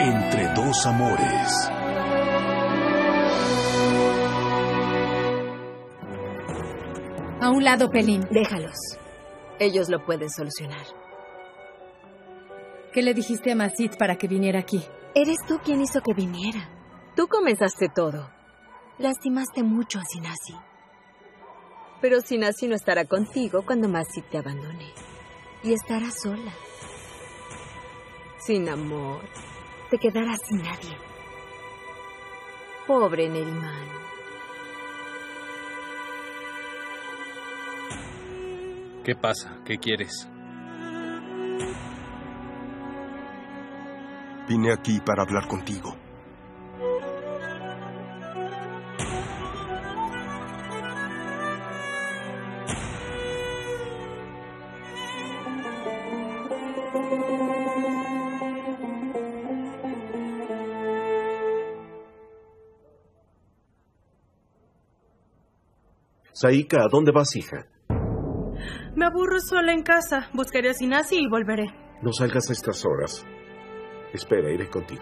Entre dos amores. A un lado, Pelín. Déjalos. Ellos lo pueden solucionar. ¿Qué le dijiste a Masit para que viniera aquí? Eres tú quien hizo que viniera. Tú comenzaste todo. Lastimaste mucho a Sinasi. Pero Sinasi no estará contigo cuando Masit te abandone. Y estarás sola. Sin amor. Te quedarás sin nadie. Pobre Neriman. ¿Qué pasa? ¿Qué quieres? Vine aquí para hablar contigo. Saika, ¿a dónde vas, hija? Me aburro sola en casa. Buscaré a Sinasi y volveré. No salgas a estas horas. Espera, iré contigo.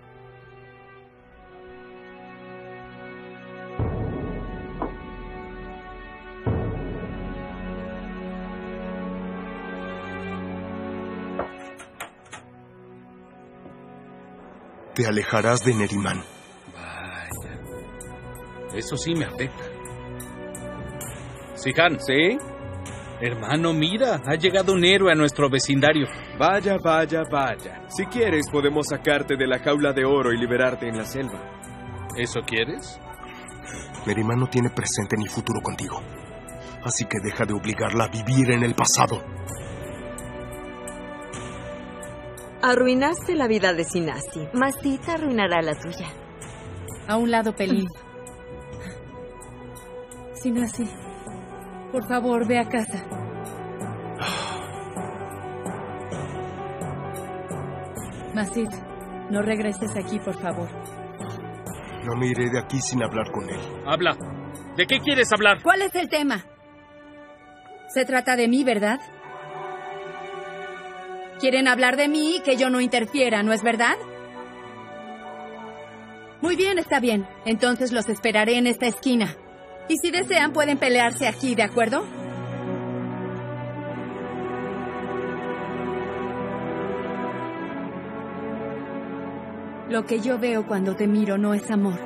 Te alejarás de Neriman. Vaya. Eso sí me afecta. Sihan. ¿Sí? Hermano, mira, ha llegado un héroe a nuestro vecindario. Vaya, vaya, vaya. Si quieres, podemos sacarte de la jaula de oro y liberarte en la selva. ¿Eso quieres? Neriman no tiene presente ni futuro contigo. Así que deja de obligarla a vivir en el pasado. Arruinaste la vida de Sinasi. Masit arruinará la tuya. A un lado, Pelín. Sinasi, por favor, ve a casa. Masit, no regreses aquí, por favor. No me iré de aquí sin hablar con él. Habla. ¿De qué quieres hablar? ¿Cuál es el tema? Se trata de mí, ¿verdad? Quieren hablar de mí y que yo no interfiera, ¿no es verdad? Muy bien, está bien. Entonces los esperaré en esta esquina. Y si desean, pueden pelearse aquí, ¿de acuerdo? Lo que yo veo cuando te miro no es amor.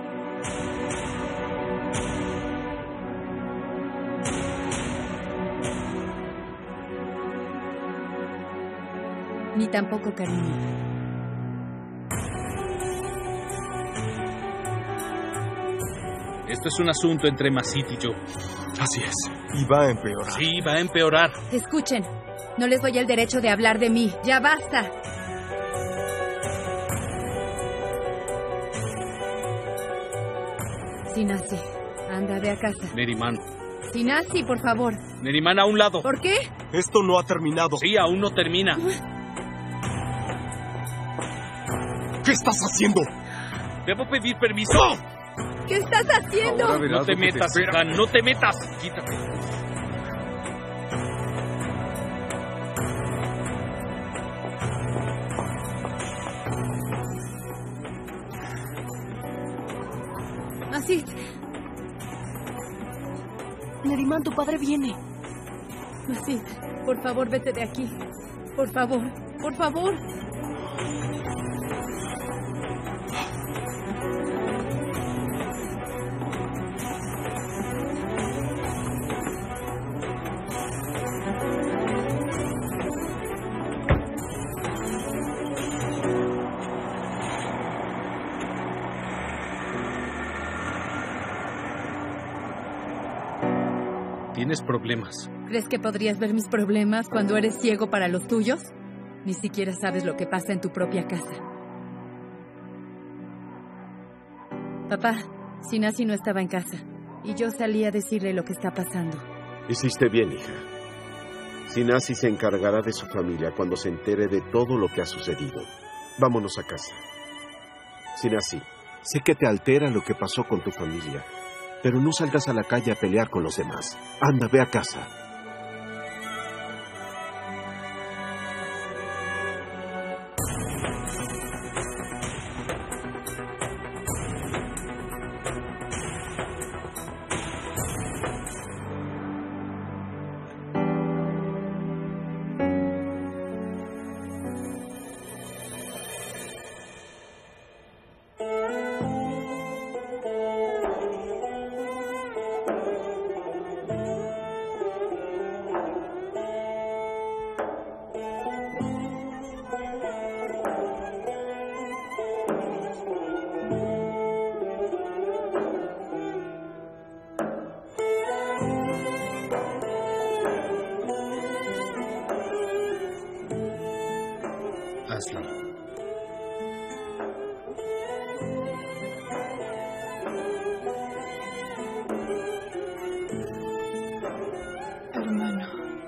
Ni tampoco cariño. Esto es un asunto entre Masit y yo. Así es. Y va a empeorar. Sí, va a empeorar. Escuchen, no les doy el derecho de hablar de mí. ¡Ya basta! Sinasi, anda, ve a casa. Neriman. Sinasi, por favor. Neriman, a un lado. ¿Por qué? Esto no ha terminado. Sí, aún no termina. ¿Qué estás haciendo? Debo pedir permiso. ¡No! ¿Qué estás haciendo? No te metas, Sihan, no te metas. Quítate. Masit. Neriman, tu padre viene. Masit, por favor, vete de aquí. Por favor, por favor. Tienes problemas. ¿Crees que podrías ver mis problemas cuando eres ciego para los tuyos? Ni siquiera sabes lo que pasa en tu propia casa. Papá, Sinasi no estaba en casa. Y yo salí a decirle lo que está pasando. Hiciste bien, hija. Sinasi se encargará de su familia cuando se entere de todo lo que ha sucedido. Vámonos a casa. Sinasi, sé que te altera lo que pasó con tu familia, pero no salgas a la calle a pelear con los demás. Anda, ve a casa. hazlo. Hermano.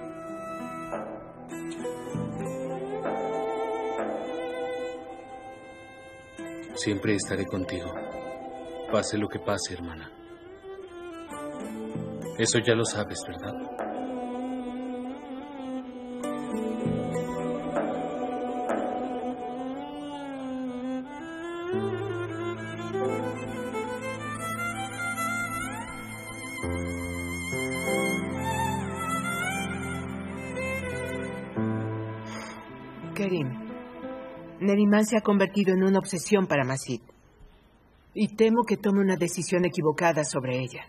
Siempre estaré contigo. Pase lo que pase, hermana. Eso ya lo sabes, ¿verdad? Kerim, Neriman se ha convertido en una obsesión para Mazid. Y temo que tome una decisión equivocada sobre ella.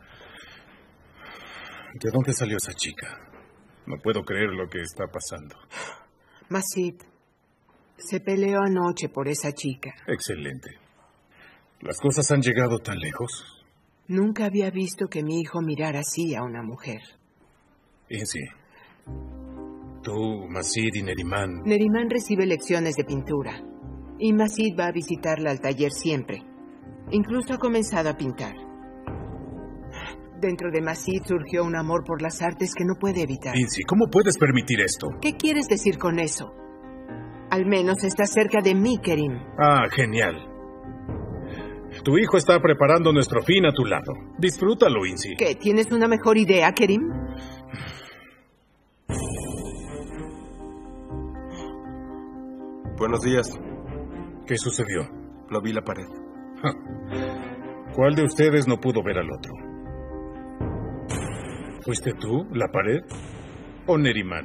¿De dónde salió esa chica? No puedo creer lo que está pasando. Mazid se peleó anoche por esa chica. Excelente. ¿Las cosas han llegado tan lejos? Nunca había visto que mi hijo mirara así a una mujer. Insi, tú, Mazid y Neriman... Neriman recibe lecciones de pintura. Y Mazid va a visitarla al taller siempre. Incluso ha comenzado a pintar. Dentro de Mazid surgió un amor por las artes que no puede evitar. Insi, ¿cómo puedes permitir esto? ¿Qué quieres decir con eso? Al menos está cerca de mí, Kerim. Ah, genial. Tu hijo está preparando nuestro fin a tu lado. Disfrútalo, Insi. ¿Qué? ¿Tienes una mejor idea, Kerim? Buenos días. ¿Qué sucedió? No vi la pared. ¿Cuál de ustedes no pudo ver al otro? ¿Fuiste tú, la pared, o Neriman?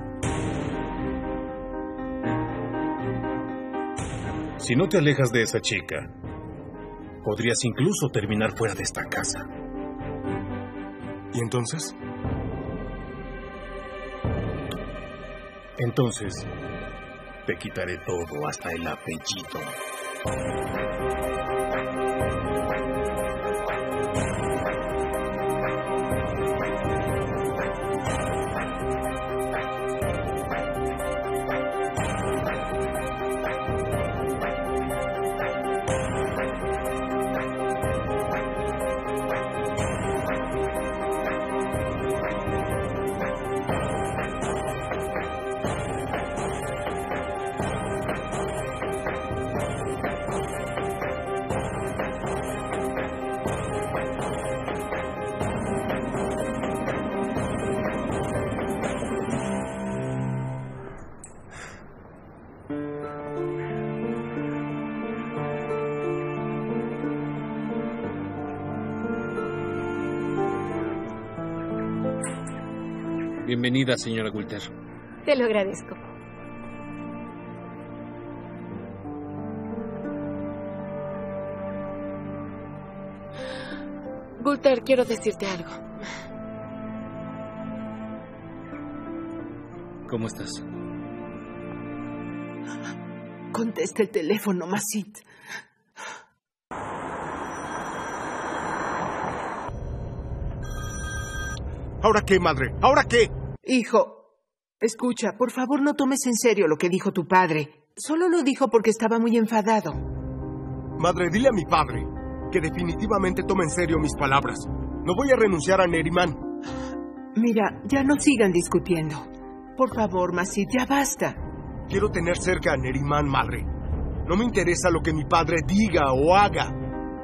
Si no te alejas de esa chica, podrías incluso terminar fuera de esta casa. ¿Y entonces? Entonces, te quitaré todo, hasta el apellido. Bienvenida, señora Gulter. Te lo agradezco. Gulter, quiero decirte algo. ¿Cómo estás? Contesta el teléfono, Mazid. ¿Ahora qué, madre? ¿Ahora qué? Hijo, escucha, por favor no tomes en serio lo que dijo tu padre. Solo lo dijo porque estaba muy enfadado. Madre, dile a mi padre que definitivamente tome en serio mis palabras. No voy a renunciar a Neriman. Mira, ya no sigan discutiendo. Por favor, Mazid, ya basta. Quiero tener cerca a Neriman, madre. No me interesa lo que mi padre diga o haga.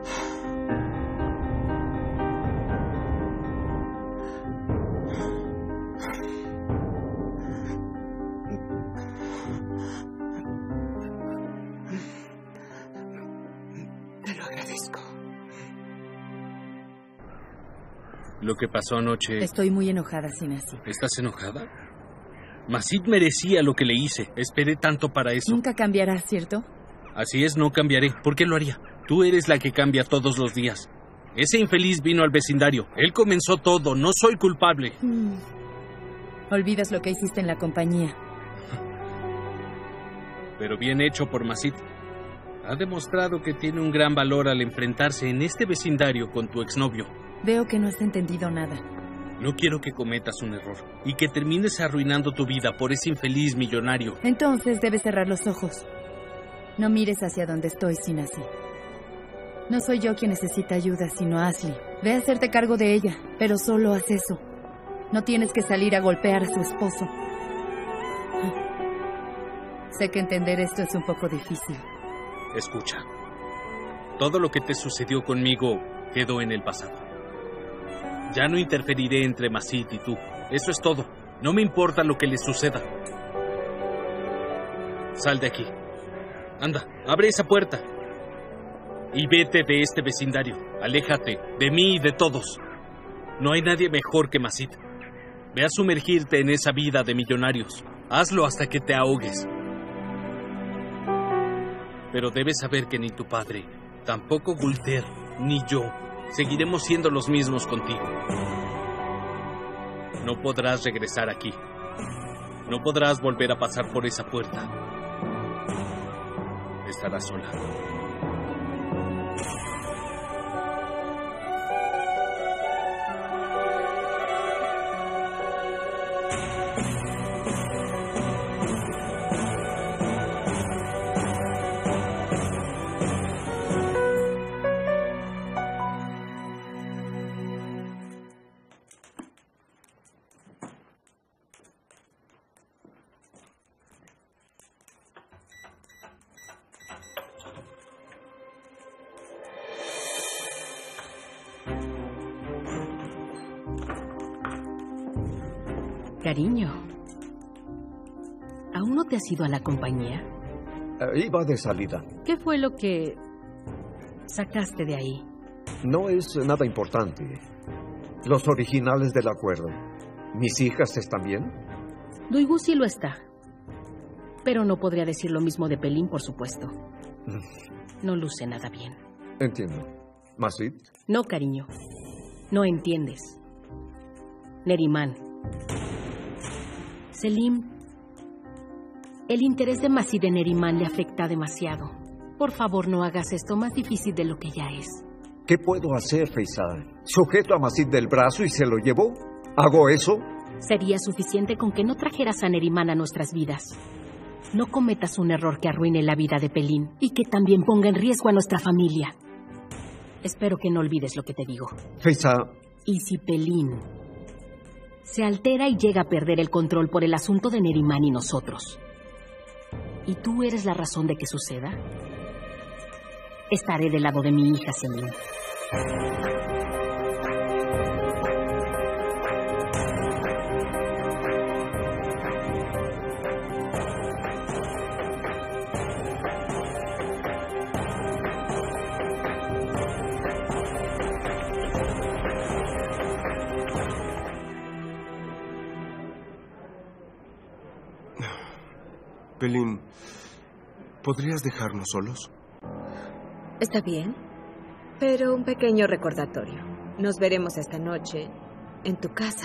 Lo que pasó anoche... Estoy muy enojada, Sinasi. ¿Estás enojada? Mazid merecía lo que le hice. Esperé tanto para eso. Nunca cambiará, ¿cierto? Así es, no cambiaré. ¿Por qué lo haría? Tú eres la que cambia todos los días. Ese infeliz vino al vecindario. Él comenzó todo. No soy culpable. Olvidas lo que hiciste en la compañía. Pero bien hecho por Mazid. Ha demostrado que tiene un gran valor al enfrentarse en este vecindario con tu exnovio. Veo que no has entendido nada. No quiero que cometas un error y que termines arruinando tu vida por ese infeliz millonario. Entonces debes cerrar los ojos. No mires hacia donde estoy, Sinasi. No soy yo quien necesita ayuda, sino Ashley. Ve a hacerte cargo de ella, pero solo haz eso. No tienes que salir a golpear a su esposo. Sé que entender esto es un poco difícil. Escucha. Todo lo que te sucedió conmigo quedó en el pasado. Ya no interferiré entre Masid y tú. Eso es todo. No me importa lo que le suceda. Sal de aquí. Anda, abre esa puerta. Y vete de este vecindario. Aléjate de mí y de todos. No hay nadie mejor que Masid. Ve a sumergirte en esa vida de millonarios. Hazlo hasta que te ahogues. Pero debes saber que ni tu padre, tampoco Gulter, ni yo, seguiremos siendo los mismos contigo. No podrás regresar aquí. No podrás volver a pasar por esa puerta. Estarás sola. Cariño, ¿aún no te has ido a la compañía? Iba de salida. ¿Qué fue lo que sacaste de ahí? No es nada importante. Los originales del acuerdo. ¿Mis hijas están bien? Duigu sí lo está. Pero no podría decir lo mismo de Pelín, por supuesto. No luce nada bien. Entiendo. ¿Masid? No, cariño. No entiendes. Neriman. Selim, el interés de Masid en Neriman le afecta demasiado. Por favor, no hagas esto más difícil de lo que ya es. ¿Qué puedo hacer, Faisal? ¿Sujeto a Masid del brazo y se lo llevo? ¿Hago eso? Sería suficiente con que no trajeras a Neriman a nuestras vidas. No cometas un error que arruine la vida de Pelín y que también ponga en riesgo a nuestra familia. Espero que no olvides lo que te digo. Faisal. Y si Pelín se altera y llega a perder el control por el asunto de Neriman y nosotros, ¿y tú eres la razón de que suceda? Estaré del lado de mi hija, Selim. Pelín, ¿podrías dejarnos solos? Está bien, pero un pequeño recordatorio. Nos veremos esta noche en tu casa.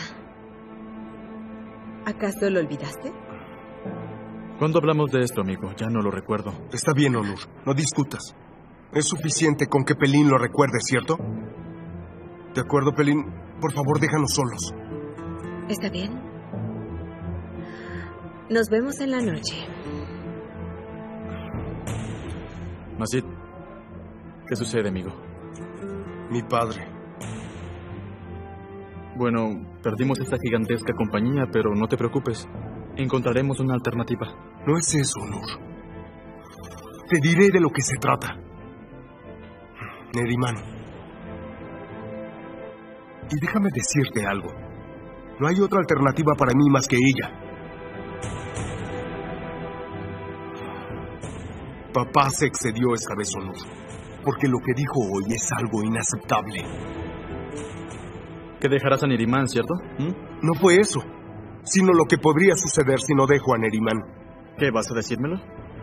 ¿Acaso lo olvidaste? ¿Cuándo hablamos de esto, amigo? Ya no lo recuerdo. Está bien, Onur. No discutas. Es suficiente con que Pelín lo recuerde, ¿cierto? De acuerdo, Pelín. Por favor, déjanos solos. Está bien. Nos vemos en la noche. Masid, ¿qué sucede, amigo? Mi padre. Bueno, perdimos esta gigantesca compañía, pero no te preocupes. Encontraremos una alternativa. No es eso, Onur. Te diré de lo que se trata. Neriman. Y déjame decirte algo. No hay otra alternativa para mí más que ella. Papá se excedió esta vez, Onur, porque lo que dijo hoy es algo inaceptable. Que dejarás a Neriman, ¿cierto? No fue eso, sino lo que podría suceder si no dejo a Neriman. ¿Qué, vas a decírmelo?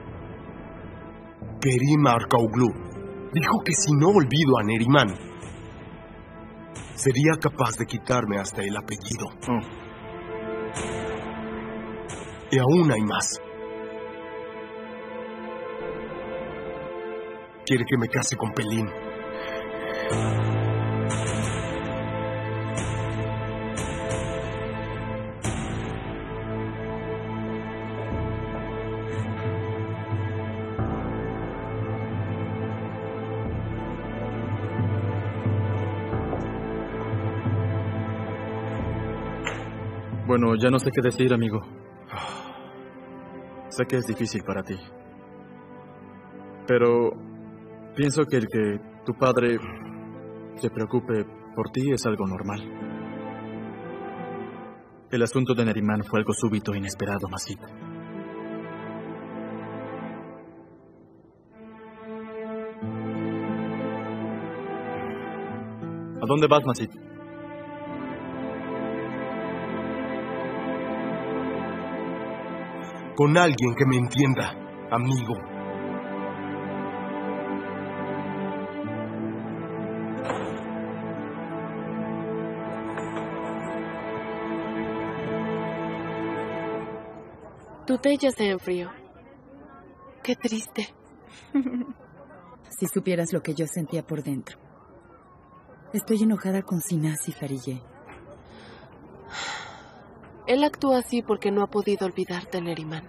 Kerim Arkauglu dijo que si no olvido a Neriman, sería capaz de quitarme hasta el apellido. Y aún hay más. Quiere que me case con Pelín. Bueno, ya no sé qué decir, amigo. Sé que es difícil para ti. Pero pienso que el que tu padre se preocupe por ti es algo normal. El asunto de Neriman fue algo súbito e inesperado, Masit. ¿A dónde vas, Masit? Con alguien que me entienda, amigo. Tu té ya se enfrió. Qué triste. Si supieras lo que yo sentía por dentro. Estoy enojada con Sinasi, Farille. Él actúa así porque no ha podido olvidarte, Neriman.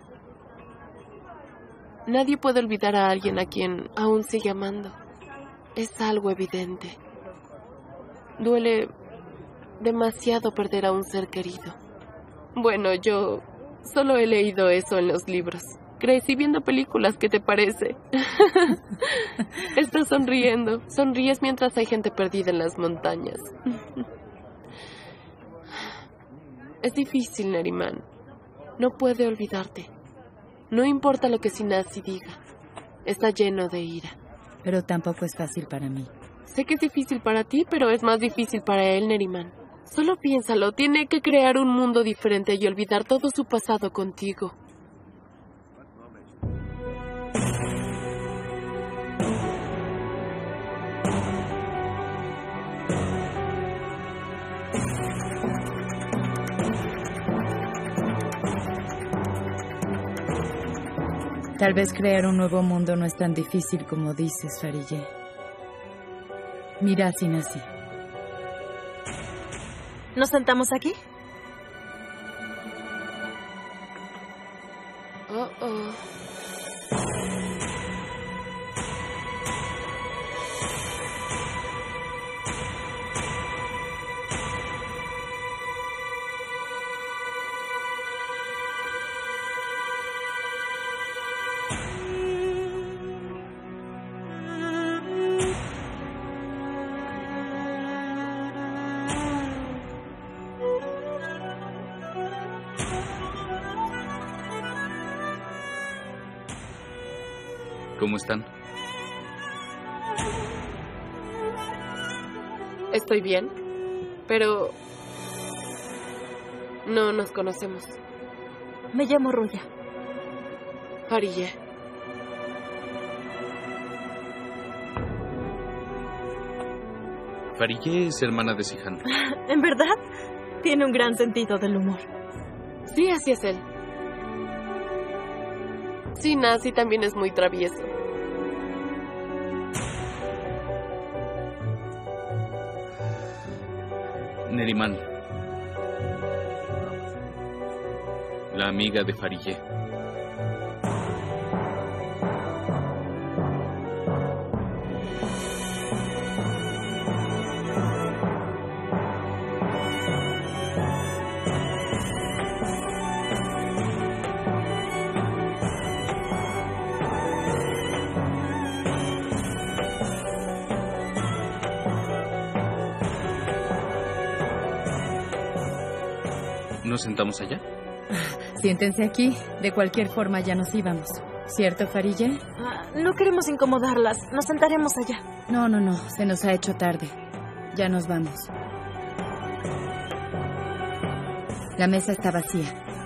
Nadie puede olvidar a alguien a quien aún sigue amando. Es algo evidente. Duele demasiado perder a un ser querido. Bueno, yo solo he leído eso en los libros. Crecí viendo películas, ¿qué te parece? Estás sonriendo. Sonríes mientras hay gente perdida en las montañas. Es difícil, Neriman. No puede olvidarte. No importa lo que Sinasi diga. Está lleno de ira. Pero tampoco es fácil para mí. Sé que es difícil para ti, pero es más difícil para él, Neriman. Solo piénsalo. Tiene que crear un mundo diferente y olvidar todo su pasado contigo. Tal vez crear un nuevo mundo no es tan difícil como dices, Farille. Mira a Sinasi. ¿Nos sentamos aquí? Oh. ¿Cómo están? Estoy bien, pero no nos conocemos. Me llamo Ruya. Farille. Farille es hermana de Sihan. ¿En verdad? Tiene un gran sentido del humor. Sí, así es él. Sinasi también es muy travieso. Neriman, la amiga de Farille. ¿Nos sentamos allá? Siéntense aquí. De cualquier forma ya nos íbamos. ¿Cierto, Farille? No queremos incomodarlas. Nos sentaremos allá. No. Se nos ha hecho tarde. Ya nos vamos. La mesa está vacía.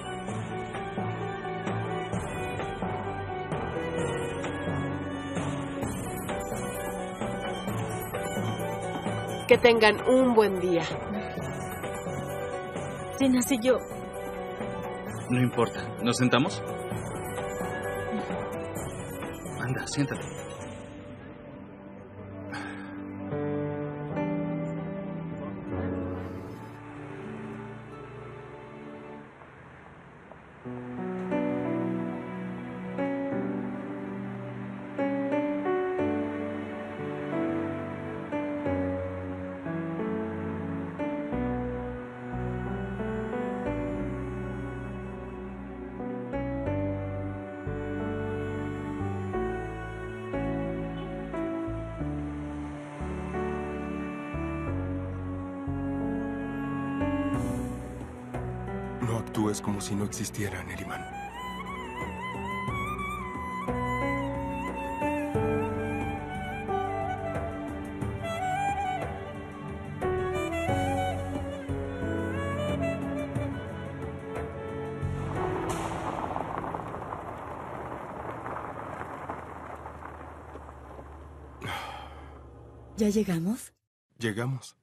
Que tengan un buen día. Sinasi y yo. No importa. ¿Nos sentamos? Anda, siéntate. es como si no existiera, Neriman. ¿Ya llegamos? Llegamos.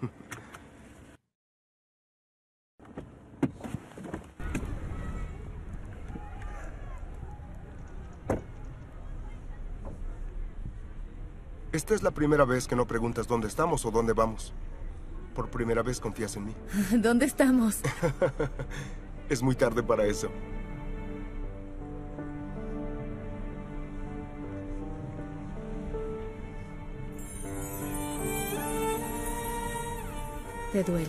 Esta es la primera vez que no preguntas dónde estamos o dónde vamos. Por primera vez confías en mí. ¿Dónde estamos? Es muy tarde para eso. ¿Te duele?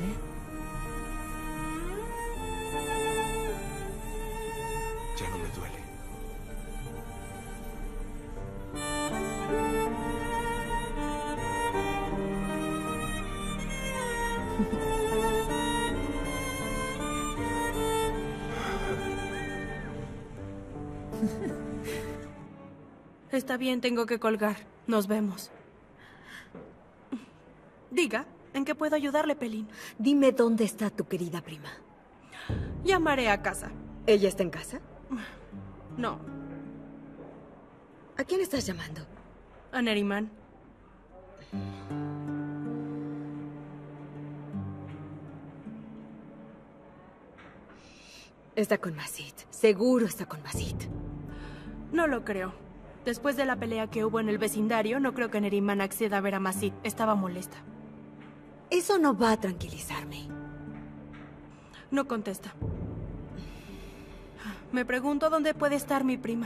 Ya no me duele. Está bien, tengo que colgar. Nos vemos. Diga, ¿en qué puedo ayudarle, Pelín? Dime dónde está tu querida prima. Llamaré a casa. ¿Ella está en casa? No. ¿A quién estás llamando? A Neriman. Está con Mazit. Seguro está con Mazit. No lo creo. Después de la pelea que hubo en el vecindario, no creo que Neriman acceda a ver a Mazit. Estaba molesta. Eso no va a tranquilizarme. No contesta. Me pregunto dónde puede estar mi prima.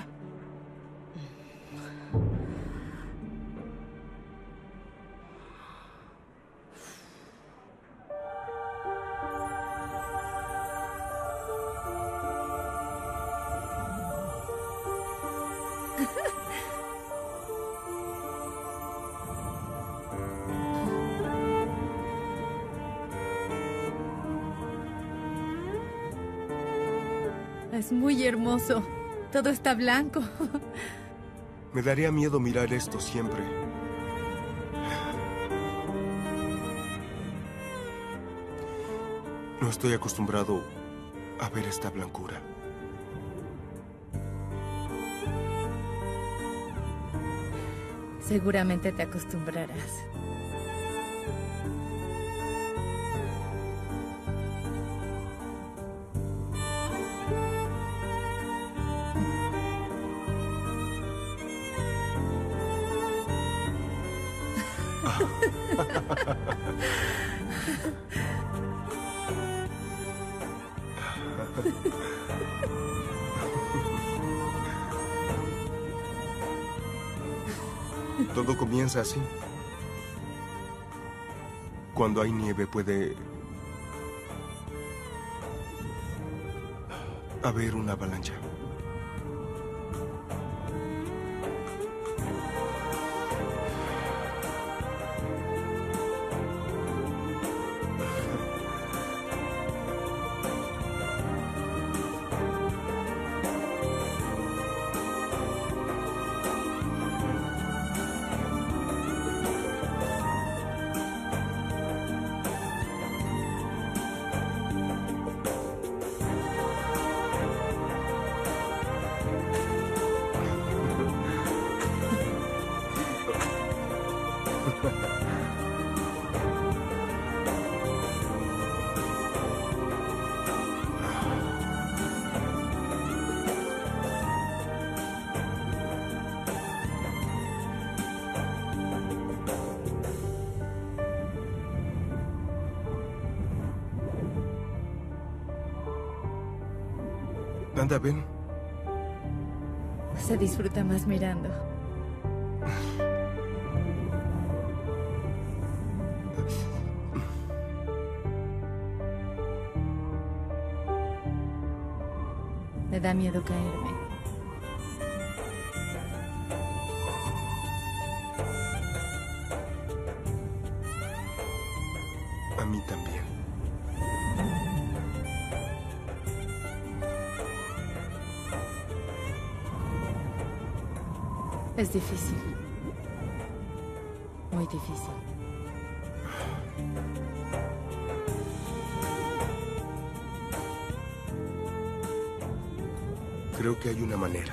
Es muy hermoso. Todo está blanco. Me daría miedo mirar esto siempre. No estoy acostumbrado a ver esta blancura. Seguramente te acostumbrarás. Todo comienza así. Cuando hay nieve puede haber una avalancha. Anda, ven. Se disfruta más mirando. Me da miedo caerme. A mí también. Es difícil. Muy difícil. Creo que hay una manera.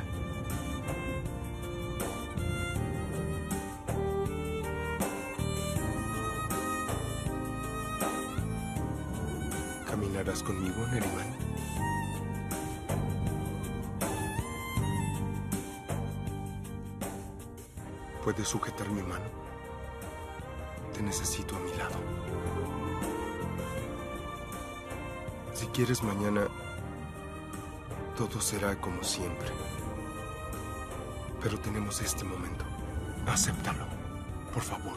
¿Caminarás conmigo, Neriman? ¿Puedes sujetar mi mano? Te necesito a mi lado. Si quieres, mañana todo será como siempre. Pero tenemos este momento. Acéptalo, por favor.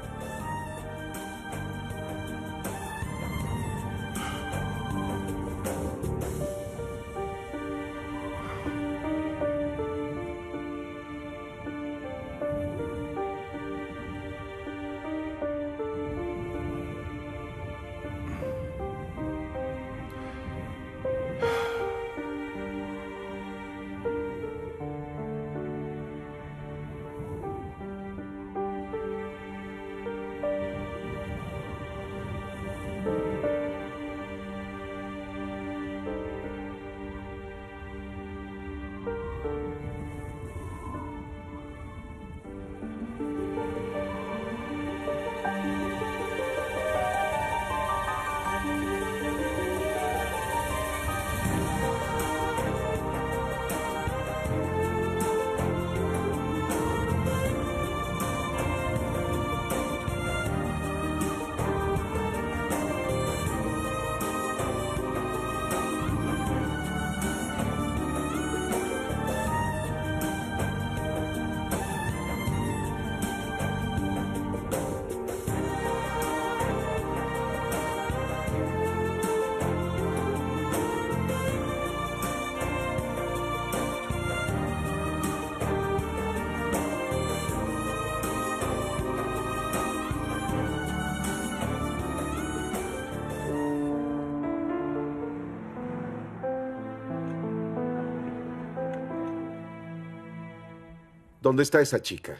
¿Dónde está esa chica?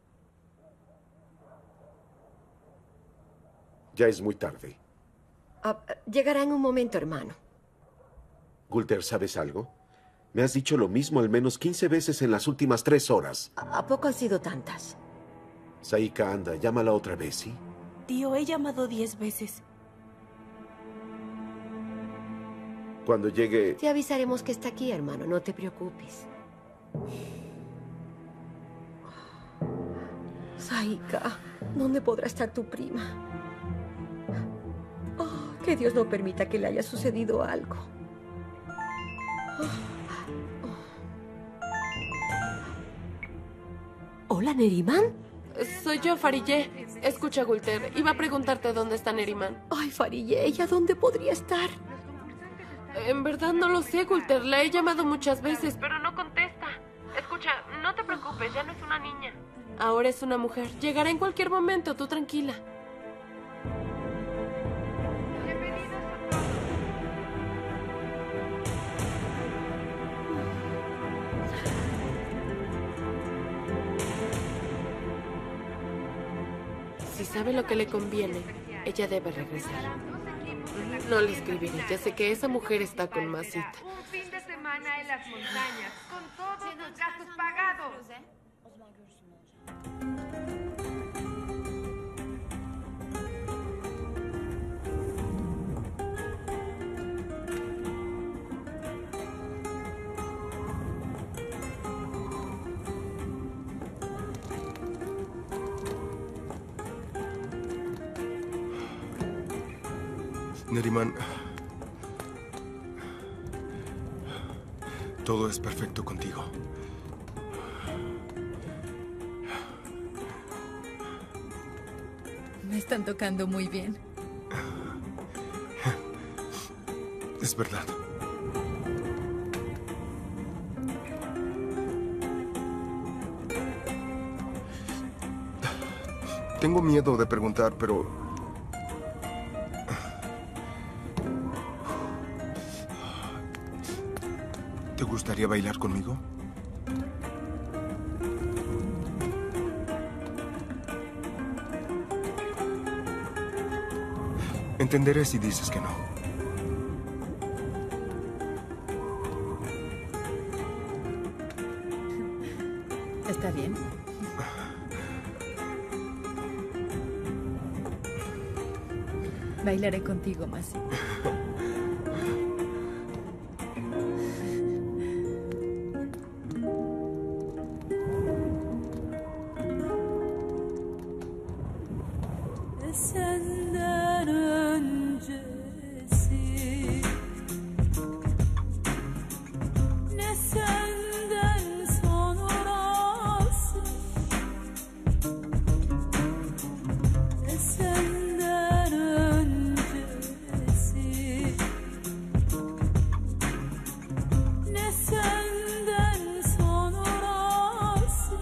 Ya es muy tarde. Llegará en un momento, hermano. Gulter, ¿sabes algo? Me has dicho lo mismo al menos 15 veces en las últimas 3 horas. ¿A poco han sido tantas? Saika, anda, llámala otra vez, ¿sí? Tío, he llamado 10 veces. Cuando llegue... Te avisaremos que está aquí, hermano. No te preocupes. Saika, ¿dónde podrá estar tu prima? Oh, que Dios no permita que le haya sucedido algo. Hola, Neriman. Soy yo, Farille. Escucha, Gulter. Iba a preguntarte dónde está Neriman. Ay, Farille, ¿ella dónde podría estar? En verdad no lo sé, Gulter. La he llamado muchas veces, pero no contesta. Escucha, no te preocupes, ya no es una niña. Ahora es una mujer. Llegará en cualquier momento, tú tranquila. Si sabe lo que le conviene, ella debe regresar. No le escribiré, ya sé que esa mujer está con Masita. Un fin de semana en las montañas, con todos los gastos pagados. Neriman, todo es perfecto contigo. Me están tocando muy bien. Es verdad. Tengo miedo de preguntar, pero... ¿te gustaría bailar conmigo? Entenderé si dices que no. ¿Está bien? Bailaré contigo, Masi. Senden öncesi ne senden sonrası ne senden öncesi ne senden sonrası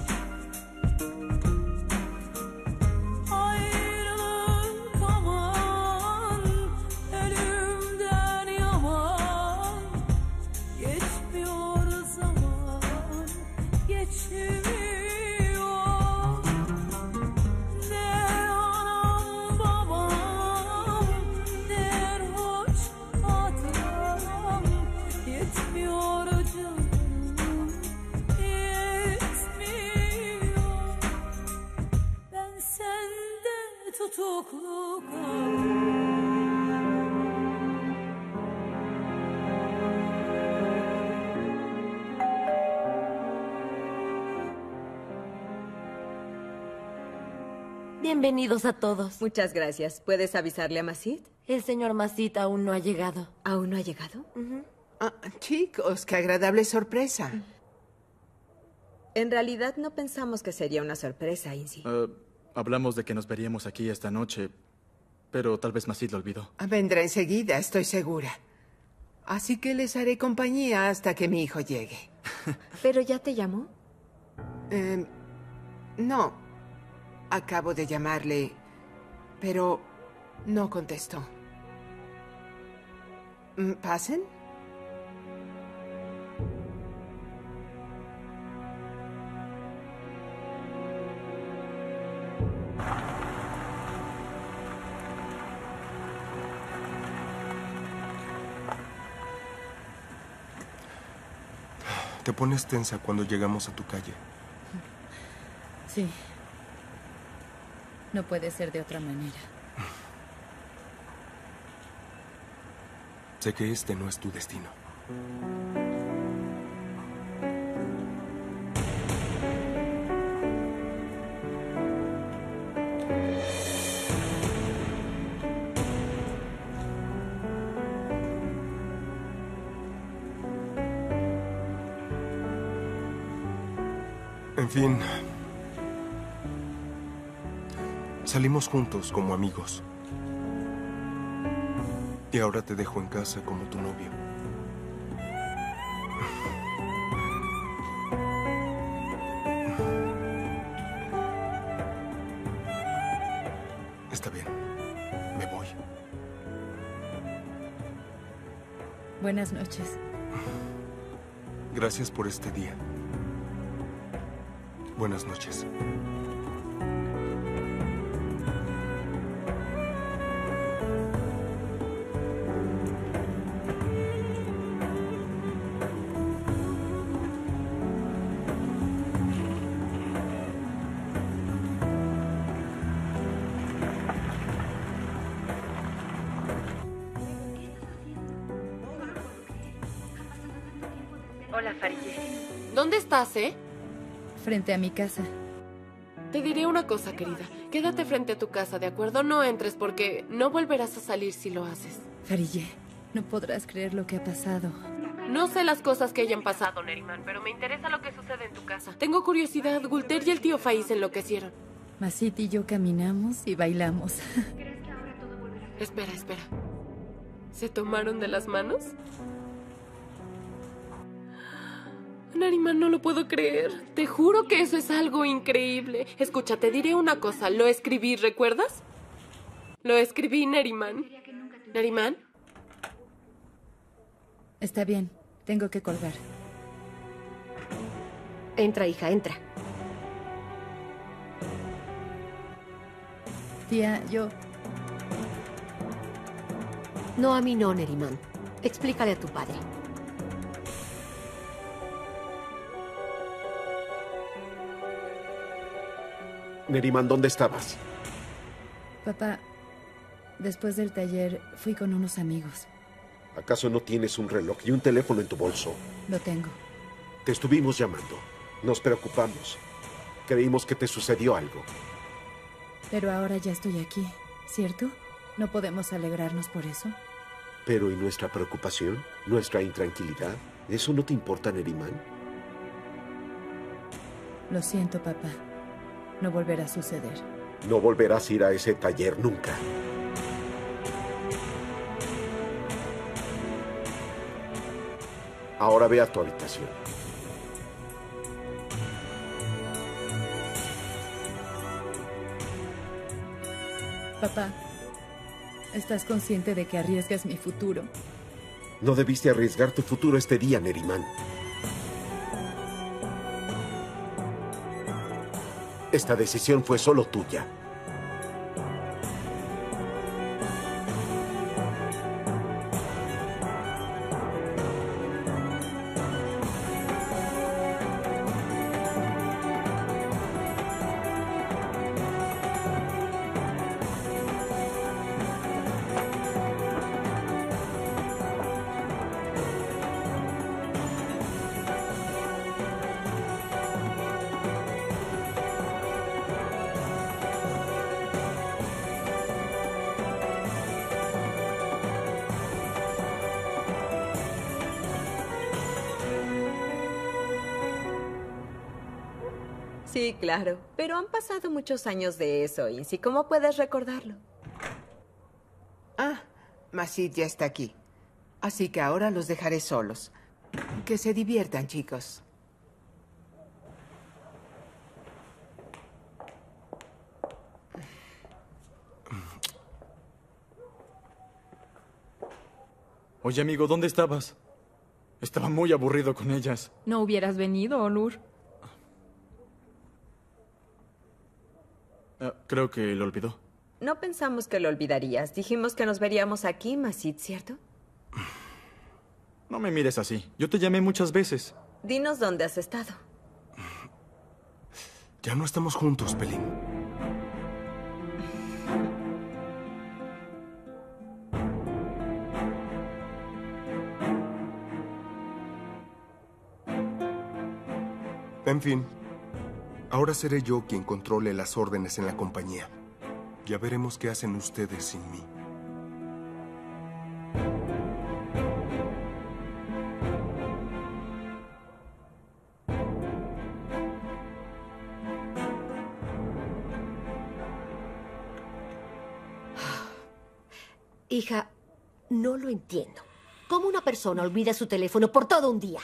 ayrılık aman ölümden yaman geçmiyor zaman geçmiyor ne anam babam ne hoş hatıram yetmiyor canım yetmiyor ben sende tutuklu kaldım. Bienvenidos a todos. Muchas gracias. ¿Puedes avisarle a Masit? El señor Masit aún no ha llegado. ¿Aún no ha llegado? Chicos, qué agradable sorpresa. En realidad no pensamos que sería una sorpresa, Insi. Hablamos de que nos veríamos aquí esta noche, pero tal vez Masit lo olvidó. Vendrá enseguida, estoy segura. Así que les haré compañía hasta que mi hijo llegue. ¿Pero ya te llamó? No. Acabo de llamarle, pero no contestó. ¿Pasen? Te pones tensa cuando llegamos a tu calle. Sí. No puede ser de otra manera. Sé que este no es tu destino. En fin, salimos juntos como amigos. Y ahora te dejo en casa como tu novio. Está bien. Me voy. Buenas noches. Gracias por este día. Buenas noches. Hola, Farille. ¿Dónde estás, Frente a mi casa. Te diré una cosa, querida. Quédate frente a tu casa, ¿de acuerdo? No entres porque no volverás a salir si lo haces. Farille, no podrás creer lo que ha pasado. No sé las cosas que hayan pasado, Neriman, pero me interesa lo que sucede en tu casa. Tengo curiosidad. Gulter y el tío Faiz enloquecieron. Masit y yo caminamos y bailamos. Espera. ¿Se tomaron de las manos? Neriman, no lo puedo creer. Te juro que eso es algo increíble. Escucha, te diré una cosa. Lo escribí, ¿recuerdas? Lo escribí, Neriman. ¿Neriman? Está bien. Tengo que colgar. Entra, hija, entra. Tía, yo... No, a mí no, Neriman. Explícale a tu padre. Neriman, ¿dónde estabas? Papá, después del taller fui con unos amigos. ¿Acaso no tienes un reloj y un teléfono en tu bolso? Lo tengo. Te estuvimos llamando. Nos preocupamos. Creímos que te sucedió algo. Pero ahora ya estoy aquí, ¿cierto? ¿No podemos alegrarnos por eso? Pero ¿y nuestra preocupación? ¿Nuestra intranquilidad? ¿Eso no te importa, Neriman? Lo siento, papá. No volverá a suceder. No volverás a ir a ese taller nunca. Ahora ve a tu habitación. Papá, ¿estás consciente de que arriesgas mi futuro? No debiste arriesgar tu futuro este día, Neriman. Esta decisión fue solo tuya. Sí, claro. Pero han pasado muchos años de eso, Incy. ¿Cómo puedes recordarlo? Ah, Masid ya está aquí. Así que ahora los dejaré solos. Que se diviertan, chicos. Oye, amigo, ¿dónde estabas? Estaba muy aburrido con ellas. No hubieras venido, Onur. Creo que lo olvidó. No pensamos que lo olvidarías. Dijimos que nos veríamos aquí, Masid, ¿cierto? No me mires así. Yo te llamé muchas veces. Dinos dónde has estado. Ya no estamos juntos, Pelín. En fin, ahora seré yo quien controle las órdenes en la compañía. Ya veremos qué hacen ustedes sin mí. Hija, no lo entiendo. ¿Cómo una persona olvida su teléfono por todo un día?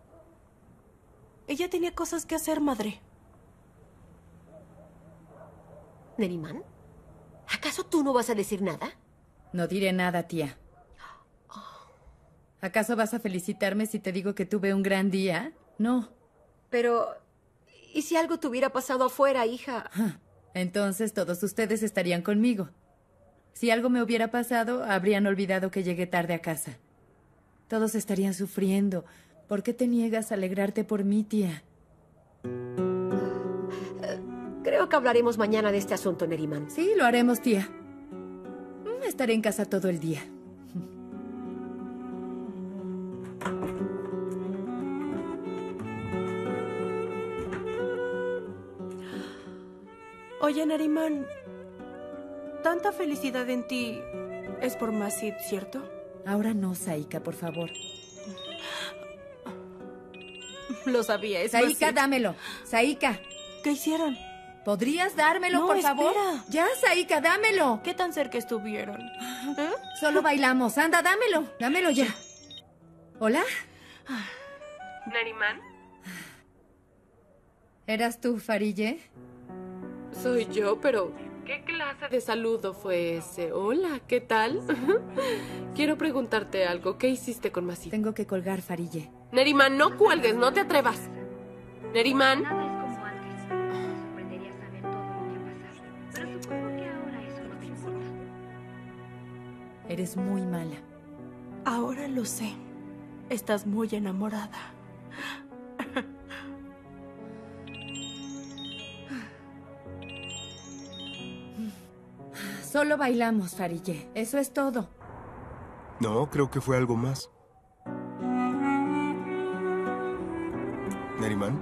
Ella tenía cosas que hacer, madre. ¿Neriman? ¿Acaso tú no vas a decir nada? No diré nada, tía. ¿Acaso vas a felicitarme si te digo que tuve un gran día? No. Pero, ¿y si algo te hubiera pasado afuera, hija? Entonces todos ustedes estarían conmigo. Si algo me hubiera pasado, habrían olvidado que llegué tarde a casa. Todos estarían sufriendo. ¿Por qué te niegas a alegrarte por mí, tía? Creo que hablaremos mañana de este asunto, Neriman. Sí, lo haremos, tía. Estaré en casa todo el día. Oye, Neriman, tanta felicidad en ti es por Masid, ¿cierto? Ahora no, Saika, por favor. Lo sabía, es Saika, Masid. dámelo. Saika. ¿Qué hicieron? ¿Podrías dármelo, No, por espera. favor? Ya, Saika, dámelo. ¿Qué tan cerca estuvieron? Solo bailamos. Anda, dámelo. Dámelo ya. ¿Hola? ¿Neriman? ¿Eras tú, Farille? Soy yo, pero ¿qué clase de saludo fue ese? Hola, ¿qué tal? Quiero preguntarte algo. ¿Qué hiciste con Masid? Tengo que colgar, Farille. Neriman, no cuelgues, no te atrevas. Neriman. Nada es como antes. Sorprendería saber todo lo que ha pasado. Pero supongo que ahora eso no te importa. Eres muy mala. Ahora lo sé. Estás muy enamorada. Solo bailamos, Farille. Eso es todo. No, creo que fue algo más. ¿Neriman?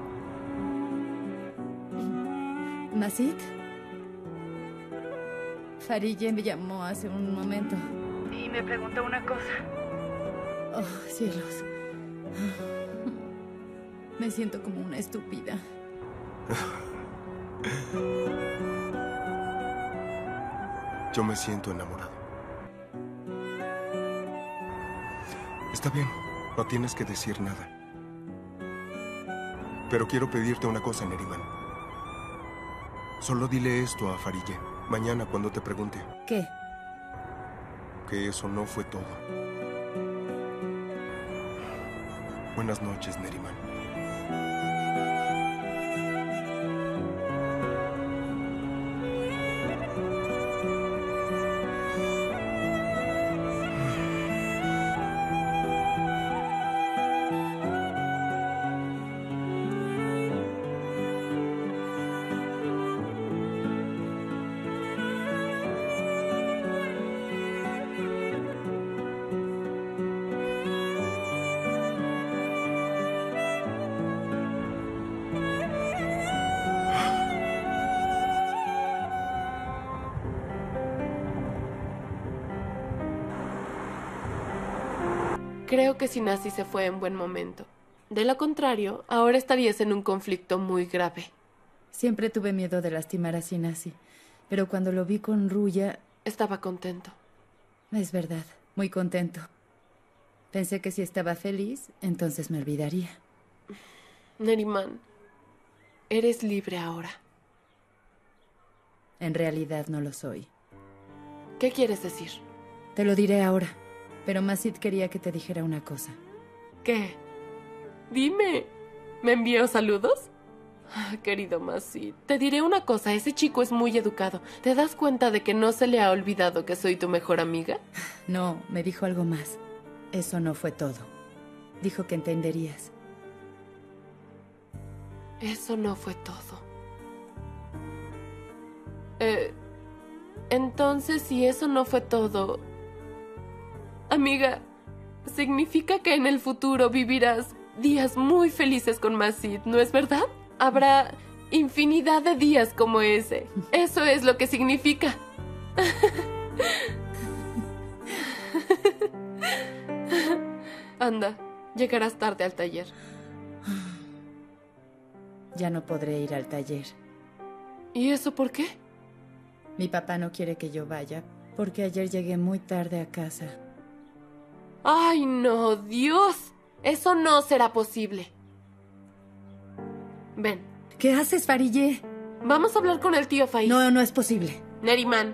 ¿Masit? Farille me llamó hace un momento. Y me preguntó una cosa. Oh, cielos. Me siento como una estúpida. Yo me siento enamorado. Está bien, no tienes que decir nada. Pero quiero pedirte una cosa, Neriman. Solo dile esto a Farille mañana cuando te pregunte. ¿Qué? Que eso no fue todo. Buenas noches, Neriman. Creo que Sinasi se fue en buen momento. De lo contrario, ahora estarías en un conflicto muy grave. Siempre tuve miedo de lastimar a Sinasi, pero cuando lo vi con Ruya... Estaba contento. Es verdad, muy contento. Pensé que si estaba feliz, entonces me olvidaría. Neriman, eres libre ahora. En realidad no lo soy. ¿Qué quieres decir? Te lo diré ahora, pero Masit quería que te dijera una cosa. ¿Qué? Dime. ¿Me envió saludos? Querido Masit, te diré una cosa. Ese chico es muy educado. ¿Te das cuenta de que no se le ha olvidado que soy tu mejor amiga? No, me dijo algo más. Eso no fue todo. Dijo que entenderías. Eso no fue todo. Entonces, si eso no fue todo... Amiga, significa que en el futuro vivirás días muy felices con Masit, ¿no es verdad? Habrá infinidad de días como ese. Eso es lo que significa. Anda, llegarás tarde al taller. Ya no podré ir al taller. ¿Y eso por qué? Mi papá no quiere que yo vaya, porque ayer llegué muy tarde a casa. ¡Ay, no! ¡Dios! Eso no será posible. Ven. ¿Qué haces, Farille? Vamos a hablar con el tío Faiz. No, no es posible. Neriman.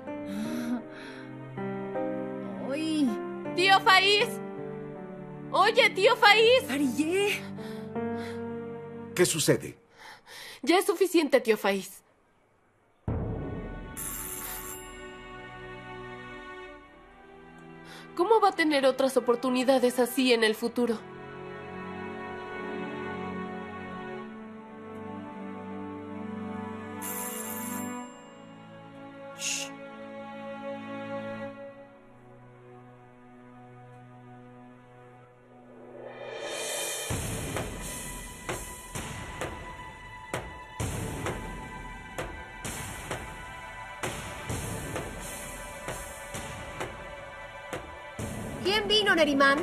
¡Uy! ¡Tío Faiz! ¡Oye, tío Faiz! ¡Farille! ¿Qué sucede? Ya es suficiente, tío Faiz. ¿Cómo va a tener otras oportunidades así en el futuro? Shh. ¿Quién vino, Neriman?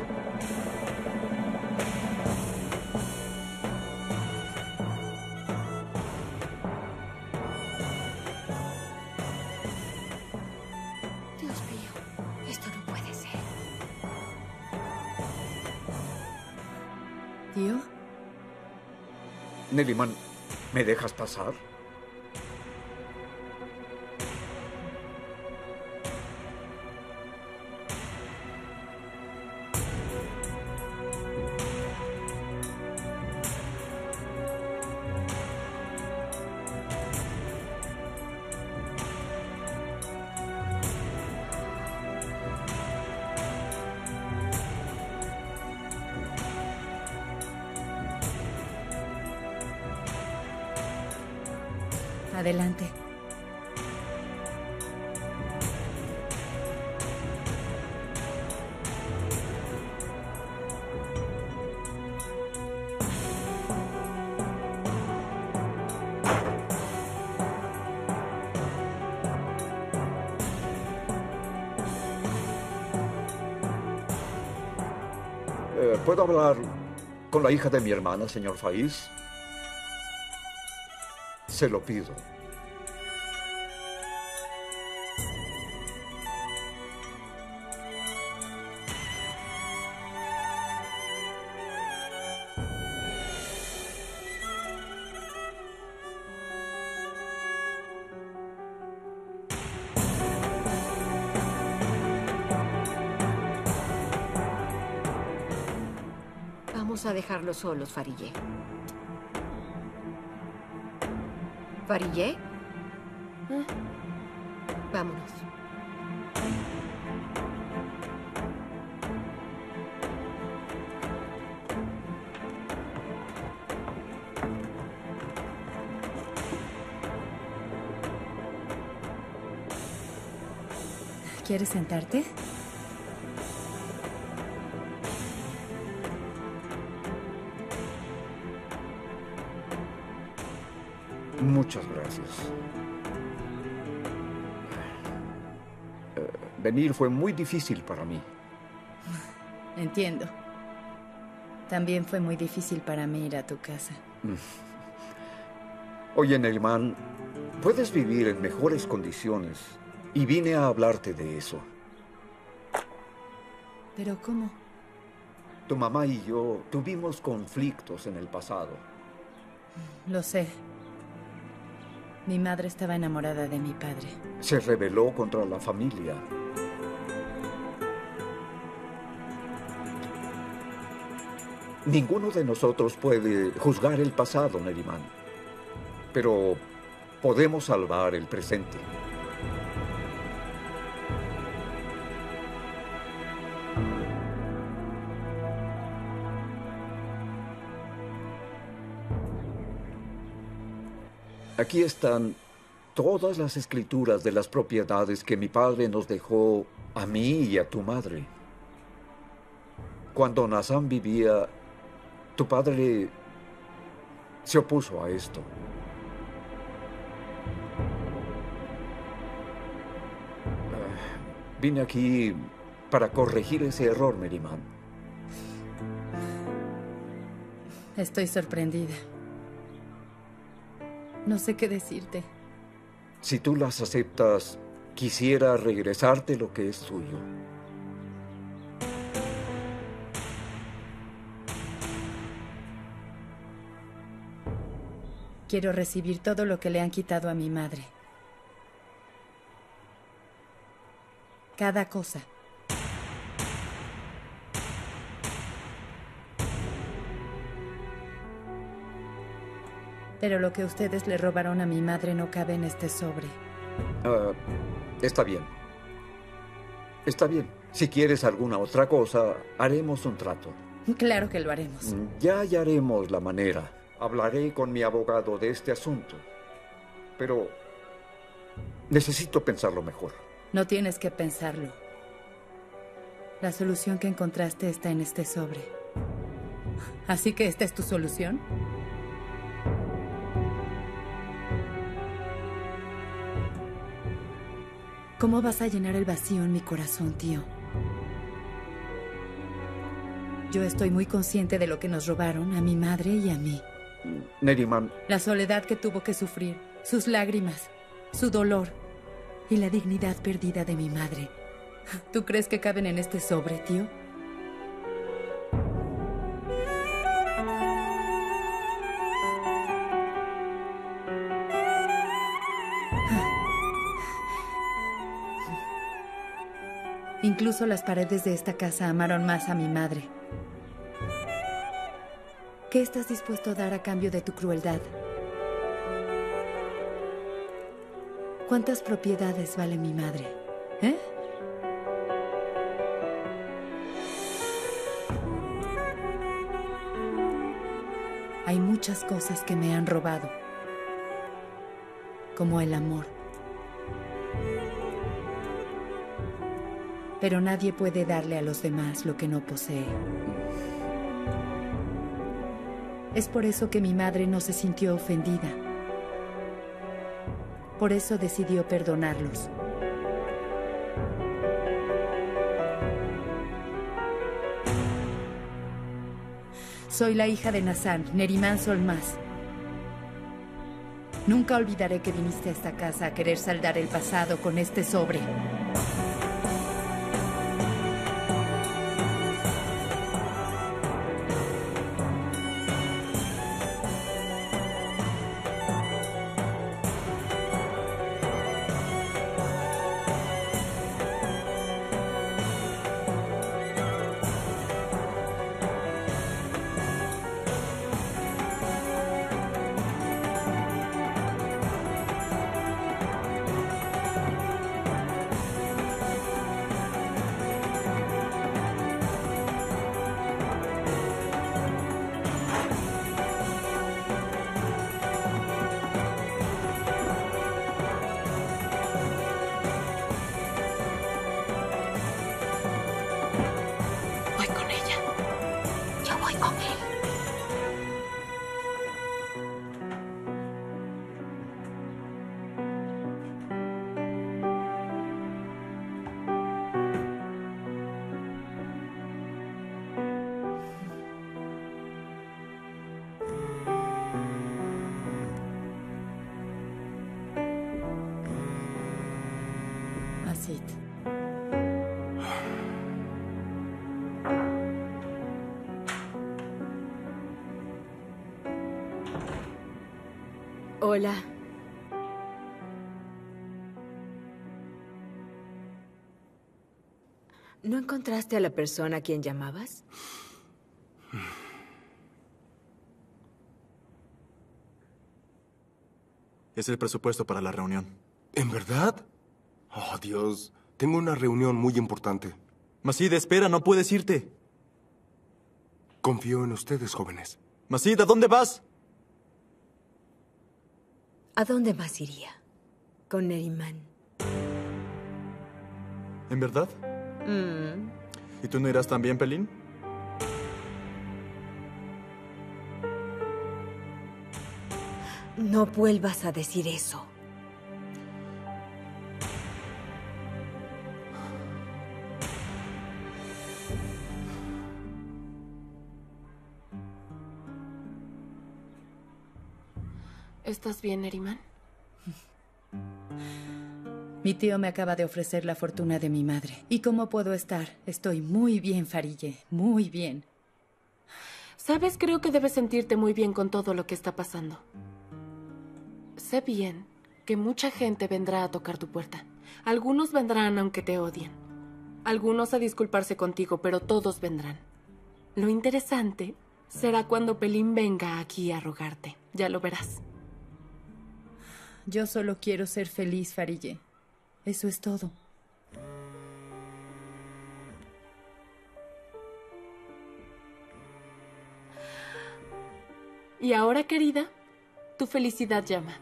Dios mío, esto no puede ser. ¿Tío? Neriman, ¿me dejas pasar? Adelante. ¿Puedo hablar con la hija de mi hermana, señor Faiz? Se lo pido. Vamos a dejarlos solos, Farillé. ¿Farillé? Vámonos. ¿Quieres sentarte? Muchas gracias. Venir fue muy difícil para mí. Entiendo. También fue muy difícil para mí ir a tu casa. Oye, Neriman, puedes vivir en mejores condiciones y vine a hablarte de eso. ¿Pero cómo? Tu mamá y yo tuvimos conflictos en el pasado. Lo sé. Mi madre estaba enamorada de mi padre. Se rebeló contra la familia. Ninguno de nosotros puede juzgar el pasado, Neriman. Pero podemos salvar el presente. Aquí están todas las escrituras de las propiedades que mi padre nos dejó a mí y a tu madre. Cuando Nazan vivía, tu padre se opuso a esto. Vine aquí para corregir ese error, Neriman. Estoy sorprendida. No sé qué decirte. Si tú las aceptas, quisiera regresarte lo que es tuyo. Quiero recibir todo lo que le han quitado a mi madre. Cada cosa. Pero lo que ustedes le robaron a mi madre no cabe en este sobre. Está bien. Está bien. Si quieres alguna otra cosa, haremos un trato. Claro que lo haremos. Ya hallaremos la manera. Hablaré con mi abogado de este asunto. Pero necesito pensarlo mejor. No tienes que pensarlo. La solución que encontraste está en este sobre. ¿Así que esta es tu solución? ¿Cómo vas a llenar el vacío en mi corazón, tío? Yo estoy muy consciente de lo que nos robaron a mi madre y a mí. Neriman. La soledad que tuvo que sufrir, sus lágrimas, su dolor y la dignidad perdida de mi madre. ¿Tú crees que caben en este sobre, tío? Incluso las paredes de esta casa amaron más a mi madre. ¿Qué estás dispuesto a dar a cambio de tu crueldad? ¿Cuántas propiedades vale mi madre? ¿Eh? Hay muchas cosas que me han robado. como el amor. Pero nadie puede darle a los demás lo que no posee. Es por eso que mi madre no se sintió ofendida. Por eso decidió perdonarlos. Soy la hija de Nazan, Neriman Solmaz. Nunca olvidaré que viniste a esta casa a querer saldar el pasado con este sobre. Masit. Hola. ¿No encontraste a la persona a quien llamabas? Es el presupuesto para la reunión. ¿En verdad? Oh, Dios. Tengo una reunión muy importante. Masid, espera, no puedes irte. Confío en ustedes, jóvenes. Masid, ¿a dónde vas? ¿A dónde más iría? Con Neriman. ¿En verdad? ¿Y tú no irás también, Pelín? No vuelvas a decir eso. ¿Estás bien, Neriman? Mi tío me acaba de ofrecer la fortuna de mi madre. ¿Y cómo puedo estar? Estoy muy bien, Farille. Muy bien. Sabes, creo que debes sentirte muy bien con todo lo que está pasando. Sé bien que mucha gente vendrá a tocar tu puerta. Algunos vendrán aunque te odien. Algunos a disculparse contigo, pero todos vendrán. Lo interesante será cuando Pelín venga aquí a rogarte. Ya lo verás. Yo solo quiero ser feliz, Farille. Eso es todo. Y ahora, querida, tu felicidad llama.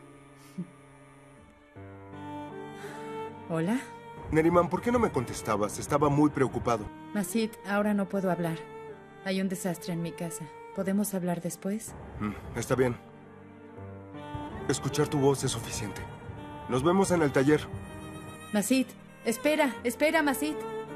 ¿Hola? Neriman, ¿por qué no me contestabas? Estaba muy preocupado. Masid, ahora no puedo hablar. Hay un desastre en mi casa. ¿Podemos hablar después? Está bien. Escuchar tu voz es suficiente. Nos vemos en el taller. Masid, espera, espera, Masid.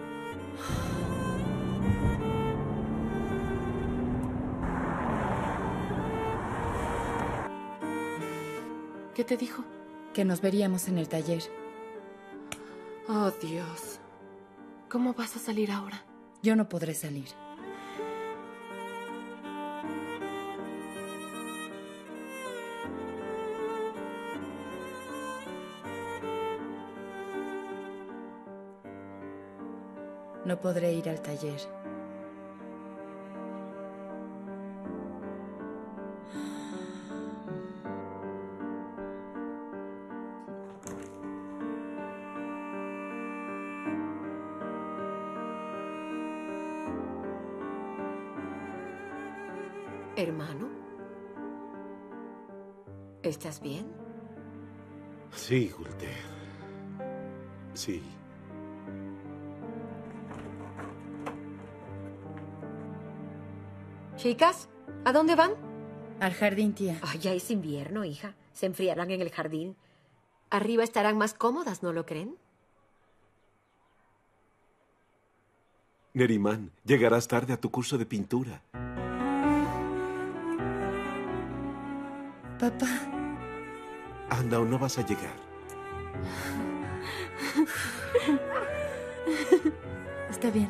¿Qué te dijo? Que nos veríamos en el taller. Oh, Dios. ¿Cómo vas a salir ahora? Yo no podré salir. No podré ir al taller. Hermano, ¿estás bien? Sí, Gulte. Sí. Chicas, ¿a dónde van? Al jardín, tía. Ay, ya es invierno, hija. Se enfriarán en el jardín. Arriba estarán más cómodas, ¿no lo creen? Neriman, llegarás tarde a tu curso de pintura. Papá. Anda, ¿o no vas a llegar? Está bien.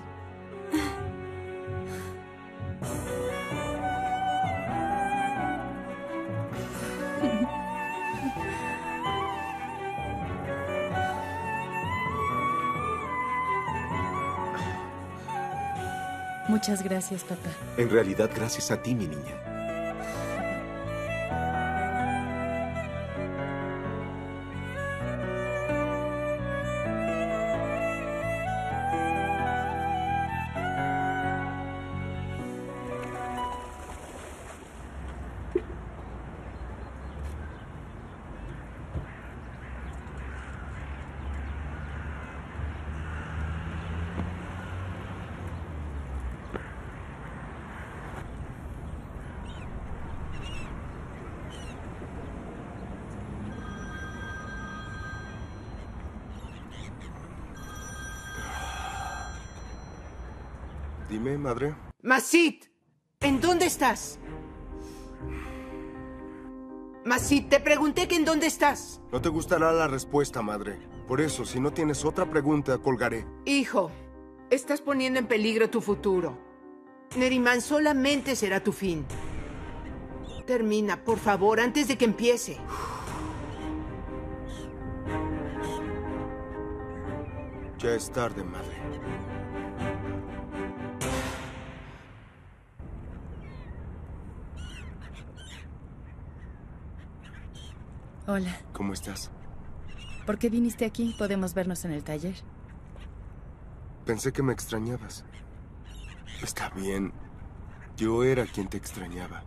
Muchas gracias, papá. En realidad, gracias a ti, mi niña. Dime, madre. Masit, ¿en dónde estás? Masit, te pregunté que en dónde estás. No te gustará la respuesta, madre. Por eso, si no tienes otra pregunta, colgaré. Hijo, estás poniendo en peligro tu futuro. Neriman solamente será tu fin. Termina, por favor, antes de que empiece. Ya es tarde, madre. Hola. ¿Cómo estás? ¿Por qué viniste aquí? ¿Podemos vernos en el taller? Pensé que me extrañabas. Está bien. Yo era quien te extrañaba.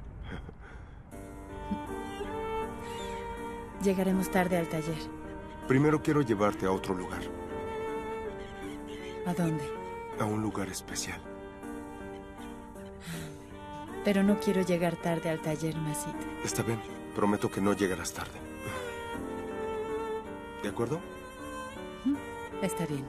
Llegaremos tarde al taller. Primero quiero llevarte a otro lugar. ¿A dónde? A un lugar especial. Pero no quiero llegar tarde al taller, Masit. Está bien. Prometo que no llegarás tarde. ¿De acuerdo? Está bien.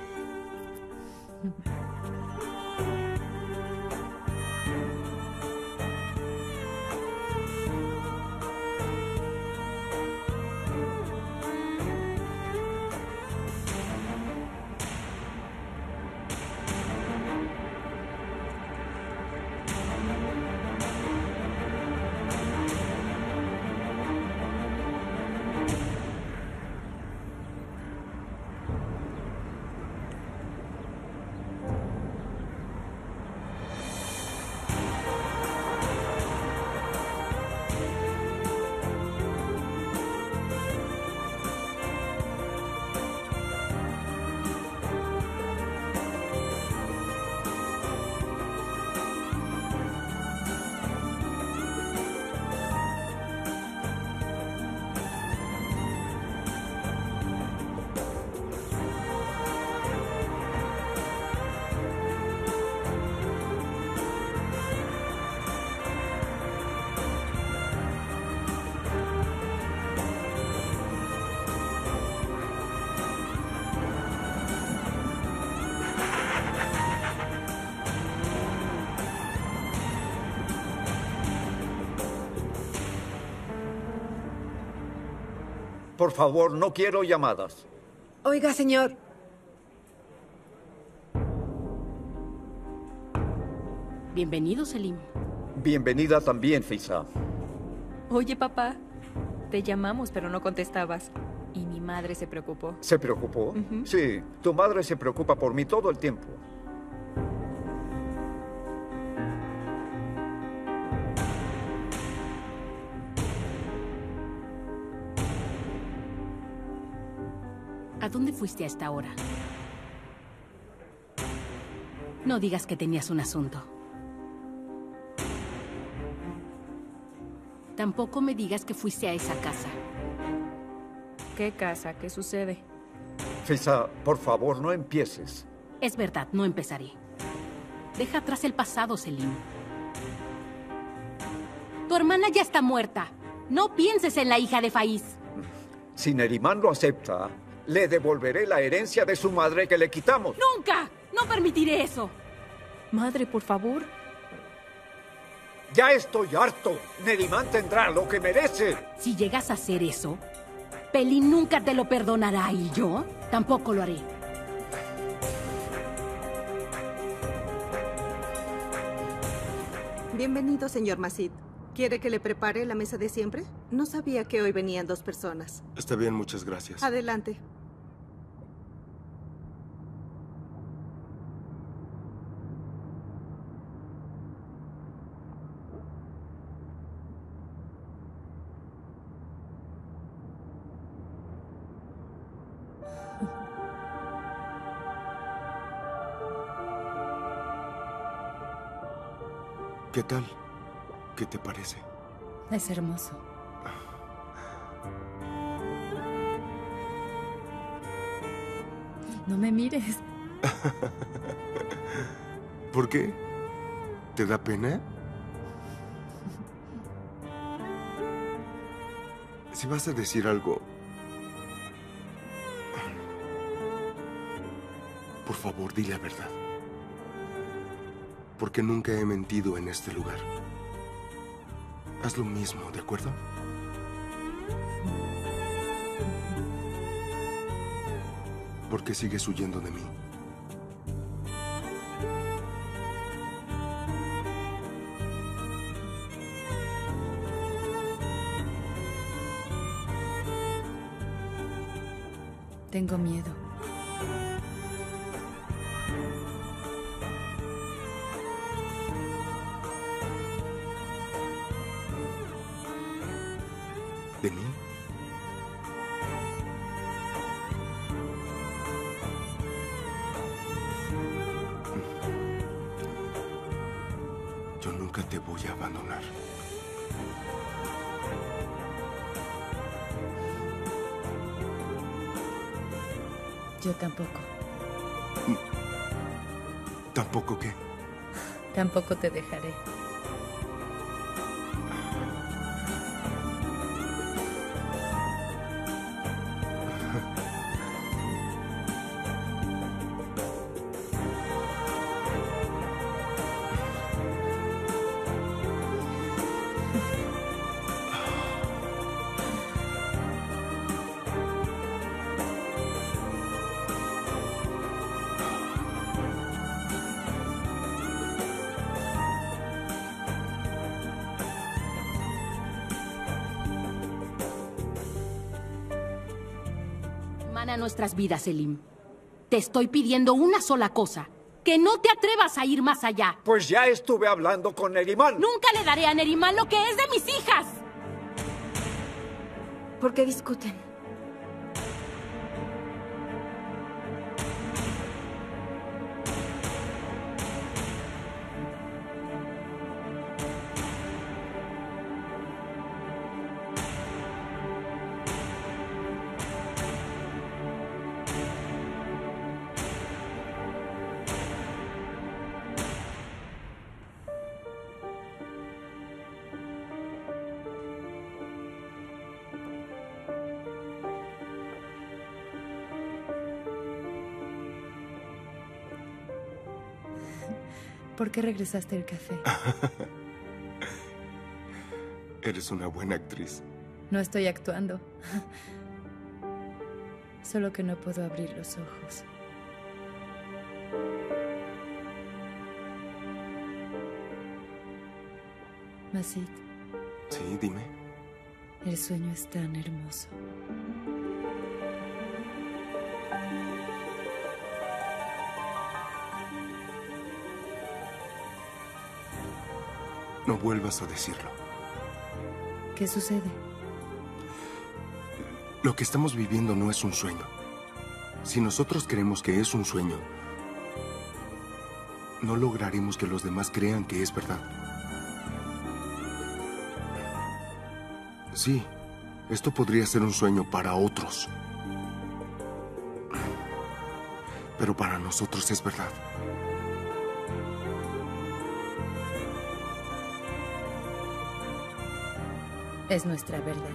Por favor, no quiero llamadas. Oiga, señor. Bienvenido, Selim. Bienvenida también, Fisa. Oye, papá, te llamamos, pero no contestabas. Y mi madre se preocupó. ¿Se preocupó? Sí, tu madre se preocupa por mí todo el tiempo. ¿A dónde fuiste a esta hora? No digas que tenías un asunto. Tampoco me digas que fuiste a esa casa. ¿Qué casa? ¿Qué sucede? Fisa, por favor, no empieces. Es verdad, no empezaré. Deja atrás el pasado, Selim. Tu hermana ya está muerta. No pienses en la hija de Faiz. Si Neriman lo acepta, le devolveré la herencia de su madre que le quitamos. ¡Nunca! No permitiré eso. Madre, por favor. Ya estoy harto. Neriman tendrá lo que merece. Si llegas a hacer eso, Pelín nunca te lo perdonará y yo tampoco lo haré. Bienvenido, señor Masid. ¿Quiere que le prepare la mesa de siempre? No sabía que hoy venían 2 personas. Está bien, muchas gracias. Adelante. ¿Qué tal? ¿Qué te parece? Es hermoso. No me mires. ¿Por qué? ¿Te da pena? Si vas a decir algo, por favor, di la verdad. Porque nunca he mentido en este lugar. Haz lo mismo, ¿de acuerdo? ¿Por qué sigues huyendo de mí? Tengo miedo. ¿De mí? Yo nunca te voy a abandonar. Yo tampoco. ¿Tampoco qué? Tampoco te dejaré. A nuestras vidas, Selim. Te estoy pidiendo una sola cosa. Que no te atrevas a ir más allá. Pues ya estuve hablando con Neriman. Nunca le daré a Neriman lo que es de mis hijas. ¿Por qué discuten? ¿Por qué regresaste al café? Eres una buena actriz. No estoy actuando. Solo que no puedo abrir los ojos. Masid. Sí, dime. El sueño es tan hermoso. No vuelvas a decirlo. ¿Qué sucede? Lo que estamos viviendo no es un sueño. Si nosotros creemos que es un sueño, no lograremos que los demás crean que es verdad. Sí, Esto podría ser un sueño para otros. Pero para nosotros es verdad. Es nuestra verdad.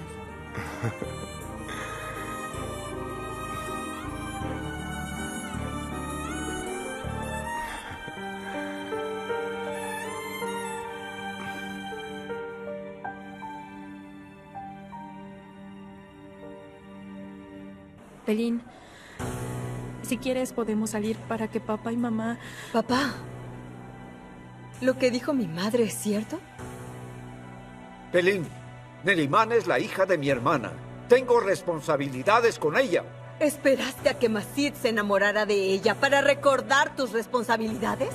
Pelín, si quieres podemos salir para que papá y mamá... Papá, ¿lo que dijo mi madre es cierto? Pelín, Neriman es la hija de mi hermana. Tengo responsabilidades con ella. ¿Esperaste a que Masid se enamorara de ella para recordar tus responsabilidades?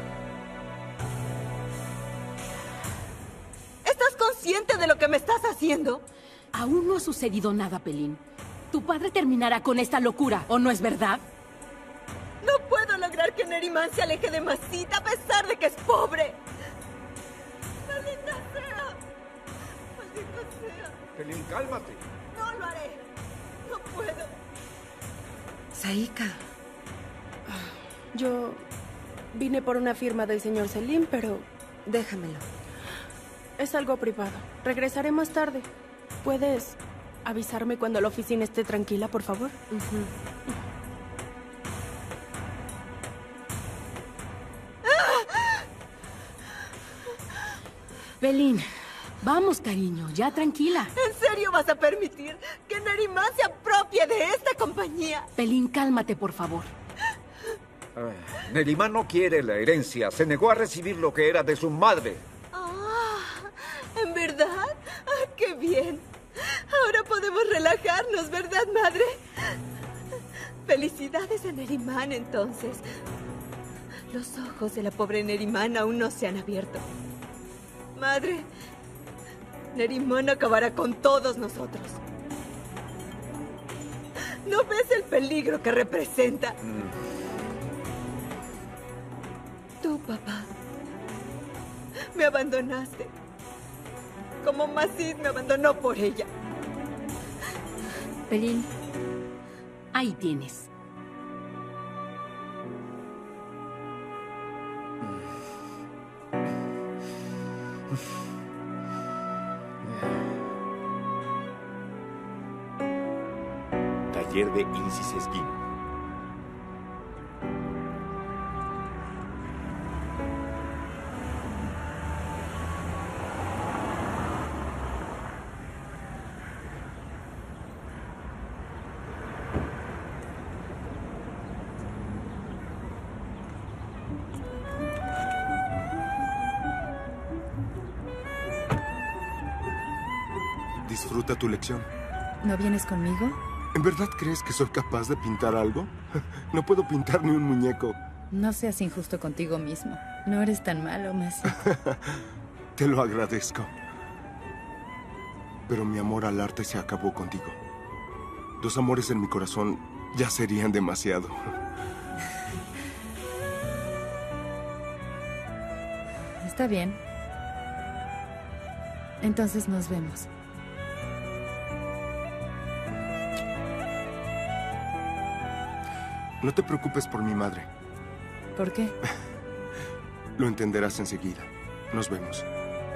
¿Estás consciente de lo que me estás haciendo? Aún no ha sucedido nada, Pelín. Tu padre terminará con esta locura, ¿o no es verdad? No puedo lograr que Neriman se aleje de Masid a pesar de que es pobre. ¡Maldita sea! ¡Maldita sea! Pelín, cálmate. No lo haré. No puedo. Saika. Yo vine por una firma del señor Selim, pero déjamelo. Es algo privado. Regresaré más tarde. ¿Puedes avisarme cuando la oficina esté tranquila, por favor? Pelín, vamos, cariño, ya tranquila. ¿En serio vas a permitir que Neriman se apropie de esta compañía? Pelín, cálmate, por favor. Neriman no quiere la herencia. Se negó a recibir lo que era de su madre. ¿En verdad? ¡Qué bien! Ahora podemos relajarnos, ¿verdad, madre? Felicidades a Neriman, entonces. Los ojos de la pobre Neriman aún no se han abierto. Madre, Neriman acabará con todos nosotros. ¿No ves el peligro que representa? Tú, papá, me abandonaste. Como Masid me abandonó por ella. Pelín, ahí tienes. Taller de Incis Esquina. Disfruta tu lección. ¿No vienes conmigo? ¿En verdad crees que soy capaz de pintar algo? No puedo pintar ni un muñeco. No seas injusto contigo mismo. No eres tan malo, Masid. Te lo agradezco. Pero mi amor al arte se acabó contigo. 2 amores en mi corazón ya serían demasiado. Está bien. Entonces nos vemos. No te preocupes por mi madre. ¿Por qué? Lo entenderás enseguida. Nos vemos.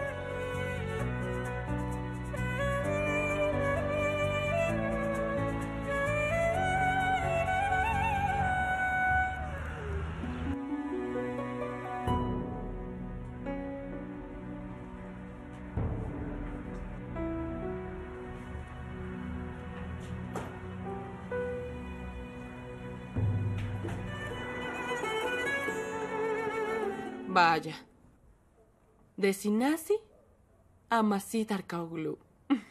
Vaya. De Sinasi a Masid Arkaoglu.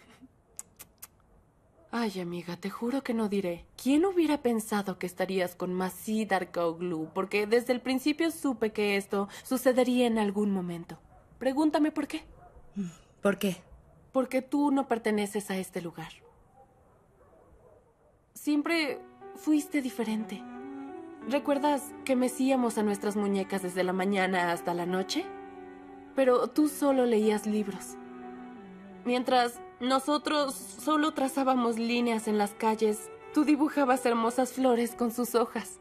Ay, amiga, te juro que no diré. ¿Quién hubiera pensado que estarías con Masid Arkaoglu? Porque desde el principio supe que esto sucedería en algún momento. Pregúntame por qué. ¿Por qué? Porque tú no perteneces a este lugar. Siempre fuiste diferente. ¿Recuerdas que mecíamos a nuestras muñecas desde la mañana hasta la noche? Pero tú solo leías libros. Mientras Nosotros solo trazábamos líneas en las calles. Tú dibujabas hermosas flores con sus hojas.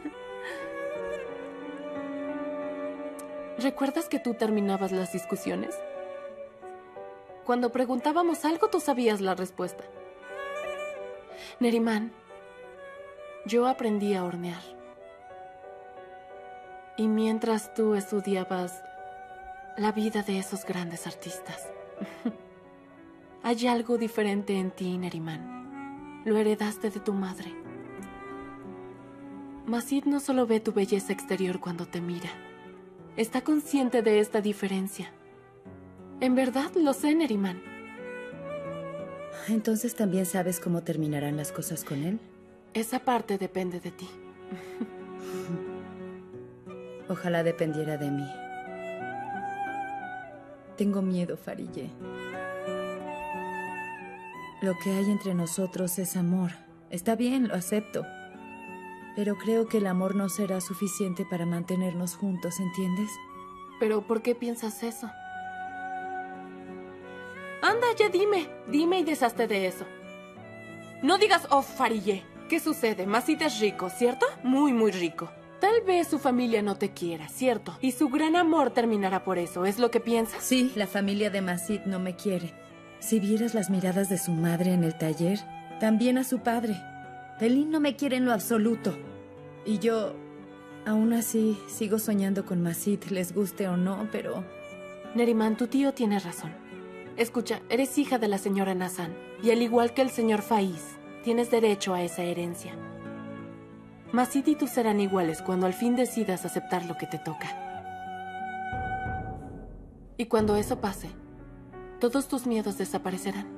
¿Recuerdas que tú terminabas las discusiones? Cuando preguntábamos algo, tú sabías la respuesta. Neriman, yo aprendí a hornear. Y mientras tú estudiabas la vida de esos grandes artistas, hay algo diferente en ti, Neriman. Lo heredaste de tu madre. Masid no solo ve tu belleza exterior cuando te mira. Está consciente de esta diferencia. En verdad lo sé, Neriman. ¿Entonces también sabes cómo terminarán las cosas con él? Esa parte depende de ti. Ojalá dependiera de mí. Tengo miedo, Fariye. Lo que hay entre nosotros es amor. Está bien, lo acepto. Pero creo que el amor no será suficiente para mantenernos juntos, ¿entiendes? ¿Pero por qué piensas eso? Anda, ya dime. Dime y deshazte de eso. No digas, oh, Fariye. ¿Qué sucede? Masid es rico, ¿cierto? Muy, muy rico. Tal vez su familia no te quiera, ¿cierto? Y su gran amor terminará por eso. ¿Es lo que piensas? Sí, la familia de Masid no me quiere. Si vieras las miradas de su madre en el taller, también a su padre. Pelín no me quiere en lo absoluto. Y yo, aún así, sigo soñando con Masid, les guste o no, pero... Neriman, tu tío tiene razón. Escucha, eres hija de la señora Nazan. Y al igual que el señor Faiz, tienes derecho a esa herencia. Masid y tú serán iguales cuando al fin decidas aceptar lo que te toca. Y cuando eso pase, todos tus miedos desaparecerán.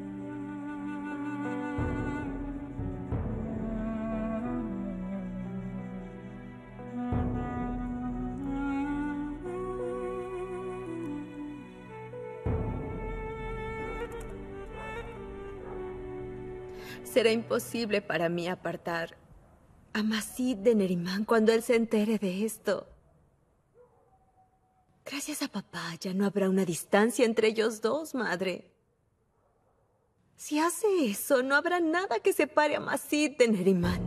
Será imposible para mí apartar a Masid de Neriman cuando él se entere de esto. Gracias a papá ya no habrá una distancia entre ellos dos, madre. Si hace eso, no habrá nada que separe a Masid de Neriman.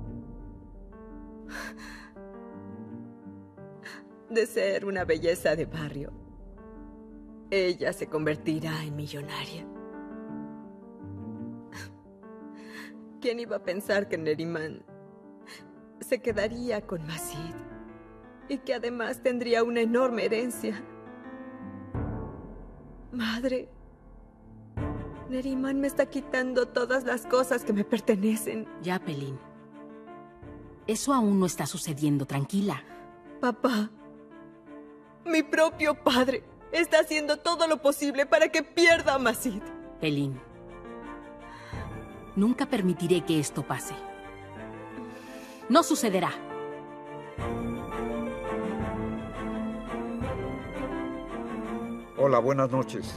De ser una belleza de barrio, ella se convertirá en millonaria. ¿Quién iba a pensar que Neriman se quedaría con Masid y que además tendría una enorme herencia? Madre, Neriman me está quitando todas las cosas que me pertenecen. Ya, Pelín. Eso aún no está sucediendo, tranquila. Papá, mi propio padre está haciendo todo lo posible para que pierda a Masid. Pelín, nunca permitiré que esto pase. No sucederá. Hola, buenas noches.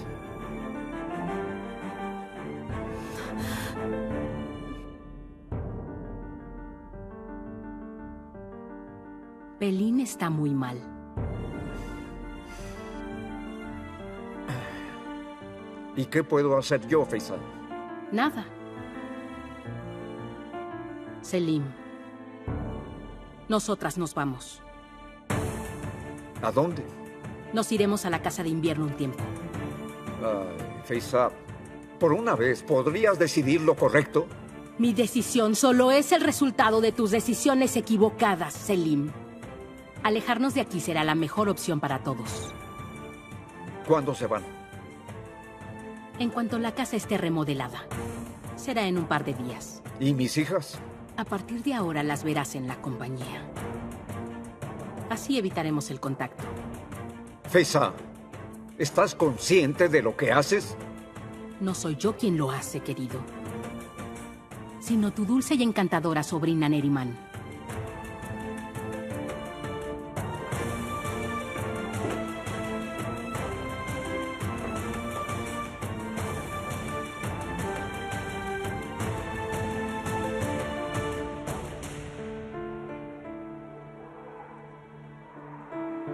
Pelín está muy mal. ¿Y qué puedo hacer yo, Faisal? Nada. Selim, nosotras nos vamos. ¿A dónde? Nos iremos a la casa de invierno un tiempo. Ay, Faisal, por una vez, ¿podrías decidir lo correcto? Mi decisión solo es el resultado de tus decisiones equivocadas, Selim. Alejarnos de aquí será la mejor opción para todos. ¿Cuándo se van? En cuanto la casa esté remodelada. Será en un par de días. ¿Y mis hijas? A partir de ahora las verás en la compañía. Así evitaremos el contacto. Faisal, ¿estás consciente de lo que haces? No soy yo quien lo hace, querido, sino tu dulce y encantadora sobrina Neriman.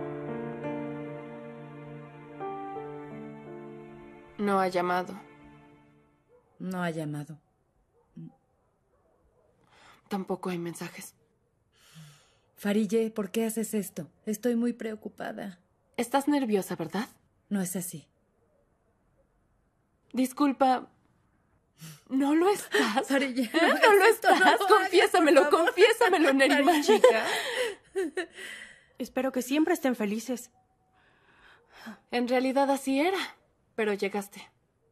No ha llamado. No ha llamado. Tampoco hay mensajes. Farille, ¿por qué haces esto? Estoy muy preocupada. Estás nerviosa, ¿verdad? No es así. Disculpa. ¿No lo estás? Farille, no lo estás. Confiésamelo, Neriman. Chica. Espero que siempre estén felices. En realidad así era, pero llegaste.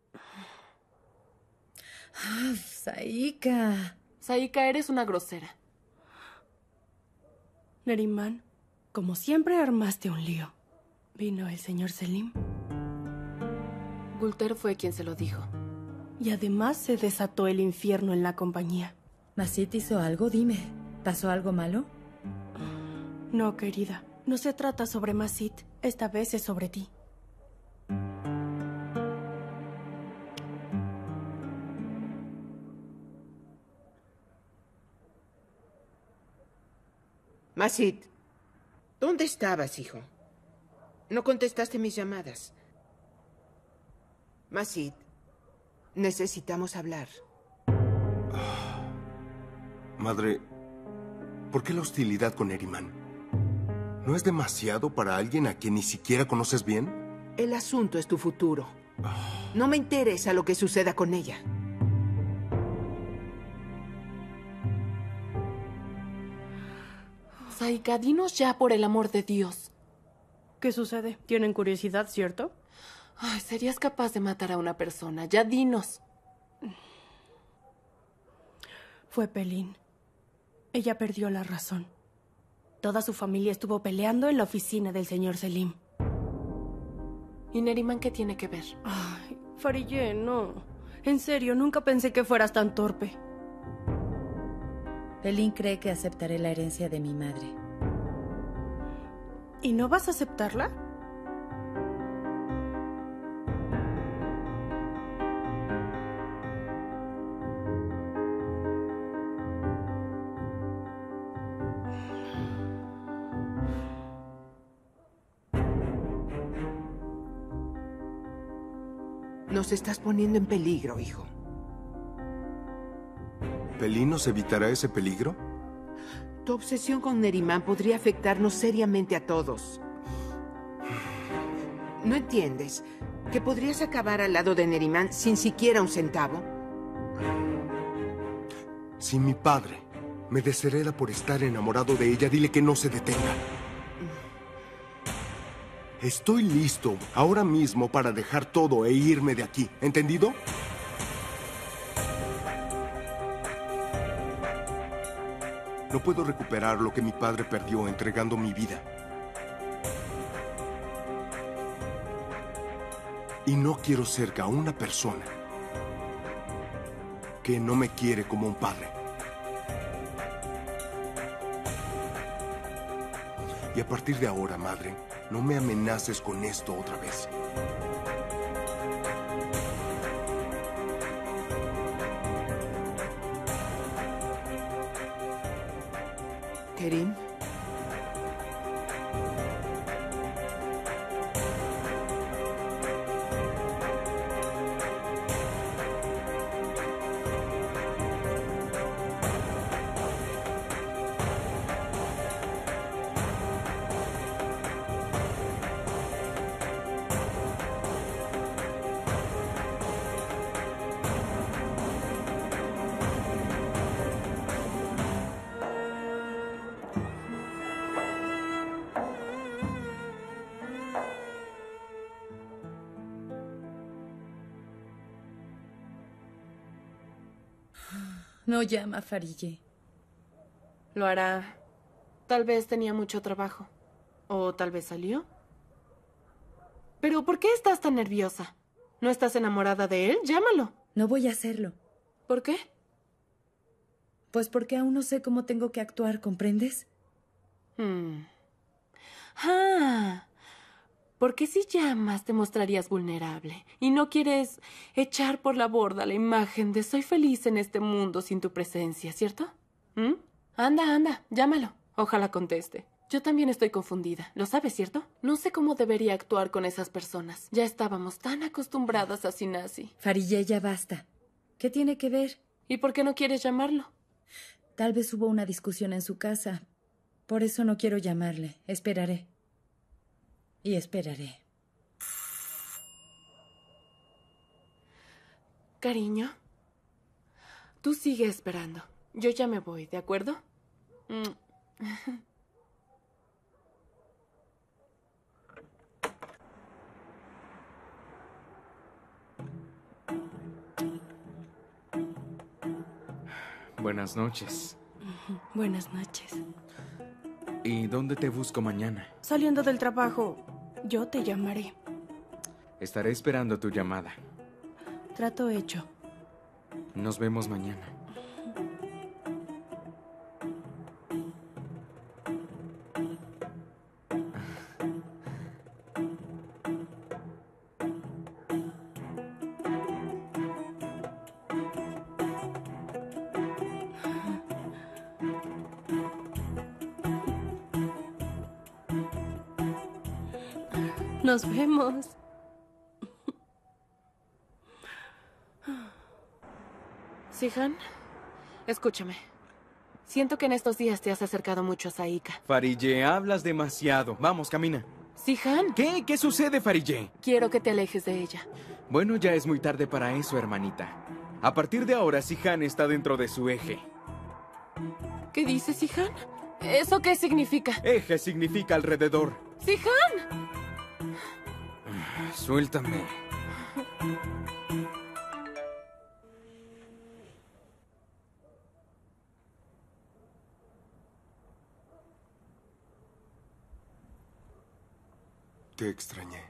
Saika. Saika, eres una grosera. Neriman, como siempre armaste un lío. ¿Vino el señor Selim? Gulter fue quien se lo dijo. Y además se desató el infierno en la compañía. ¿Masit hizo algo? Dime. ¿Pasó algo malo? No, querida. No se trata sobre Masit. Esta vez es sobre ti. Masit, ¿dónde estabas, hijo? No contestaste mis llamadas. Masit, necesitamos hablar. Madre, ¿por qué la hostilidad con Neriman? ¿No es demasiado para alguien a quien ni siquiera conoces bien? El asunto es tu futuro. No me interesa lo que suceda con ella. Saika, dinos ya, por el amor de Dios. ¿Qué sucede? ¿Tienen curiosidad, cierto? Ay, ¿serías capaz de matar a una persona? Ya dinos. Fue Pelin. Ella perdió la razón. Toda su familia estuvo peleando en la oficina del señor Selim. ¿Y Neriman qué tiene que ver? Ay, Farille, no. En serio, nunca pensé que fueras tan torpe. Pelin cree que aceptaré la herencia de mi madre. ¿Y no vas a aceptarla? Nos estás poniendo en peligro, hijo. ¿Pelin nos evitará ese peligro? Tu obsesión con Neriman podría afectarnos seriamente a todos. ¿No entiendes que podrías acabar al lado de Neriman sin siquiera un centavo? Si mi padre me deshereda por estar enamorado de ella, dile que no se detenga. Estoy listo ahora mismo para dejar todo e irme de aquí. ¿Entendido? No puedo recuperar lo que mi padre perdió entregando mi vida. Y no quiero cerca a una persona que no me quiere como un padre. Y a partir de ahora, madre, no me amenaces con esto otra vez. Kerim. No llama, Farille. Lo hará. Tal vez tenía mucho trabajo. O tal vez salió. Pero ¿por qué estás tan nerviosa? ¿No estás enamorada de él? Llámalo. No voy a hacerlo. ¿Por qué? Pues porque aún no sé cómo tengo que actuar, ¿comprendes? Porque si llamas te mostrarías vulnerable y no quieres echar por la borda la imagen de soy feliz en este mundo sin tu presencia, ¿cierto? Anda, llámalo. Ojalá conteste. Yo también estoy confundida. ¿Lo sabes, cierto? No sé cómo debería actuar con esas personas. Ya estábamos tan acostumbradas a Sinasi. Farille, ya basta. ¿Qué tiene que ver? ¿Y por qué no quieres llamarlo? Tal vez hubo una discusión en su casa. Por eso no quiero llamarle. Esperaré. Y esperaré. Cariño, tú sigue esperando. Yo ya me voy, ¿de acuerdo? Buenas noches. Buenas noches. ¿Y dónde te busco mañana? Saliendo del trabajo, yo te llamaré. Estaré esperando tu llamada. Trato hecho. Nos vemos mañana. Nos vemos. Sihan, escúchame. Siento que en estos días te has acercado mucho a Saika. Farille, hablas demasiado. Vamos, camina. Sihan. ¿Qué? ¿Qué sucede, Farille? Quiero que te alejes de ella. Bueno, ya es muy tarde para eso, hermanita. A partir de ahora, Sihan está dentro de su eje. ¿Qué dices, Sihan? ¿Eso qué significa? Eje significa alrededor. ¡Sihan! Suéltame. Te extrañé.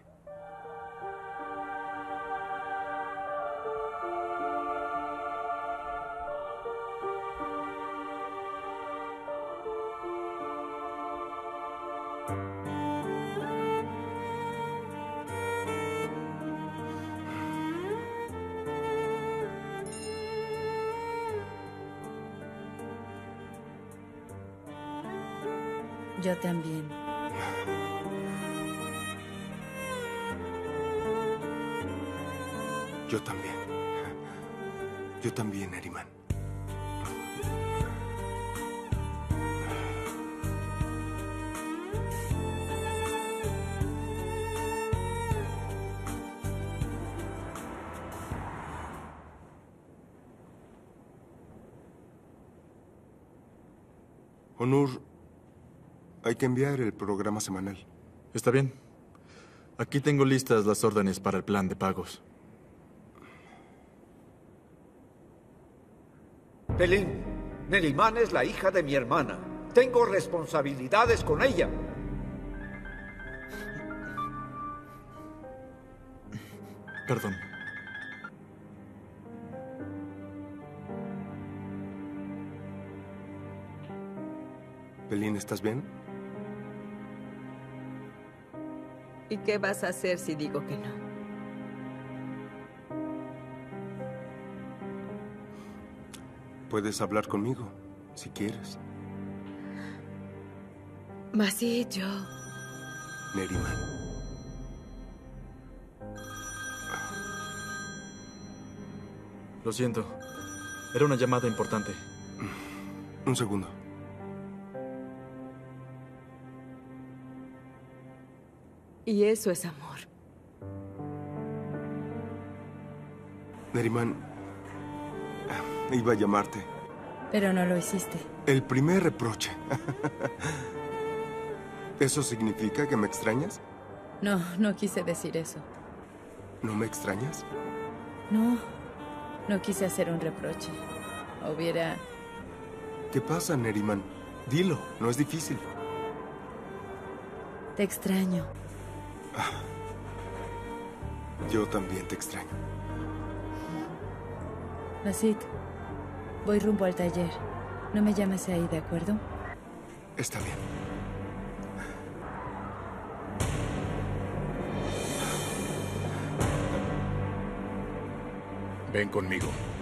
Yo también. Yo también. Yo también, Neriman. Onur, hay que enviar el programa semanal. Está bien. Aquí tengo listas las órdenes para el plan de pagos. Pelín, Neriman es la hija de mi hermana. Tengo responsabilidades con ella. Perdón. Pelín, ¿estás bien? ¿Y qué vas a hacer si digo que no? Puedes hablar conmigo, si quieres. Masid, yo... Neriman. Lo siento. Era una llamada importante. Un segundo. Y eso es amor. Neriman, iba a llamarte. Pero no lo hiciste. El primer reproche. ¿Eso significa que me extrañas? No, no quise decir eso. ¿No me extrañas? No, no quise hacer un reproche. Hubiera... ¿Qué pasa, Neriman? Dilo, no es difícil. Te extraño. Yo también te extraño. Masid, voy rumbo al taller. No me llames ahí, ¿de acuerdo? Está bien. Ven conmigo.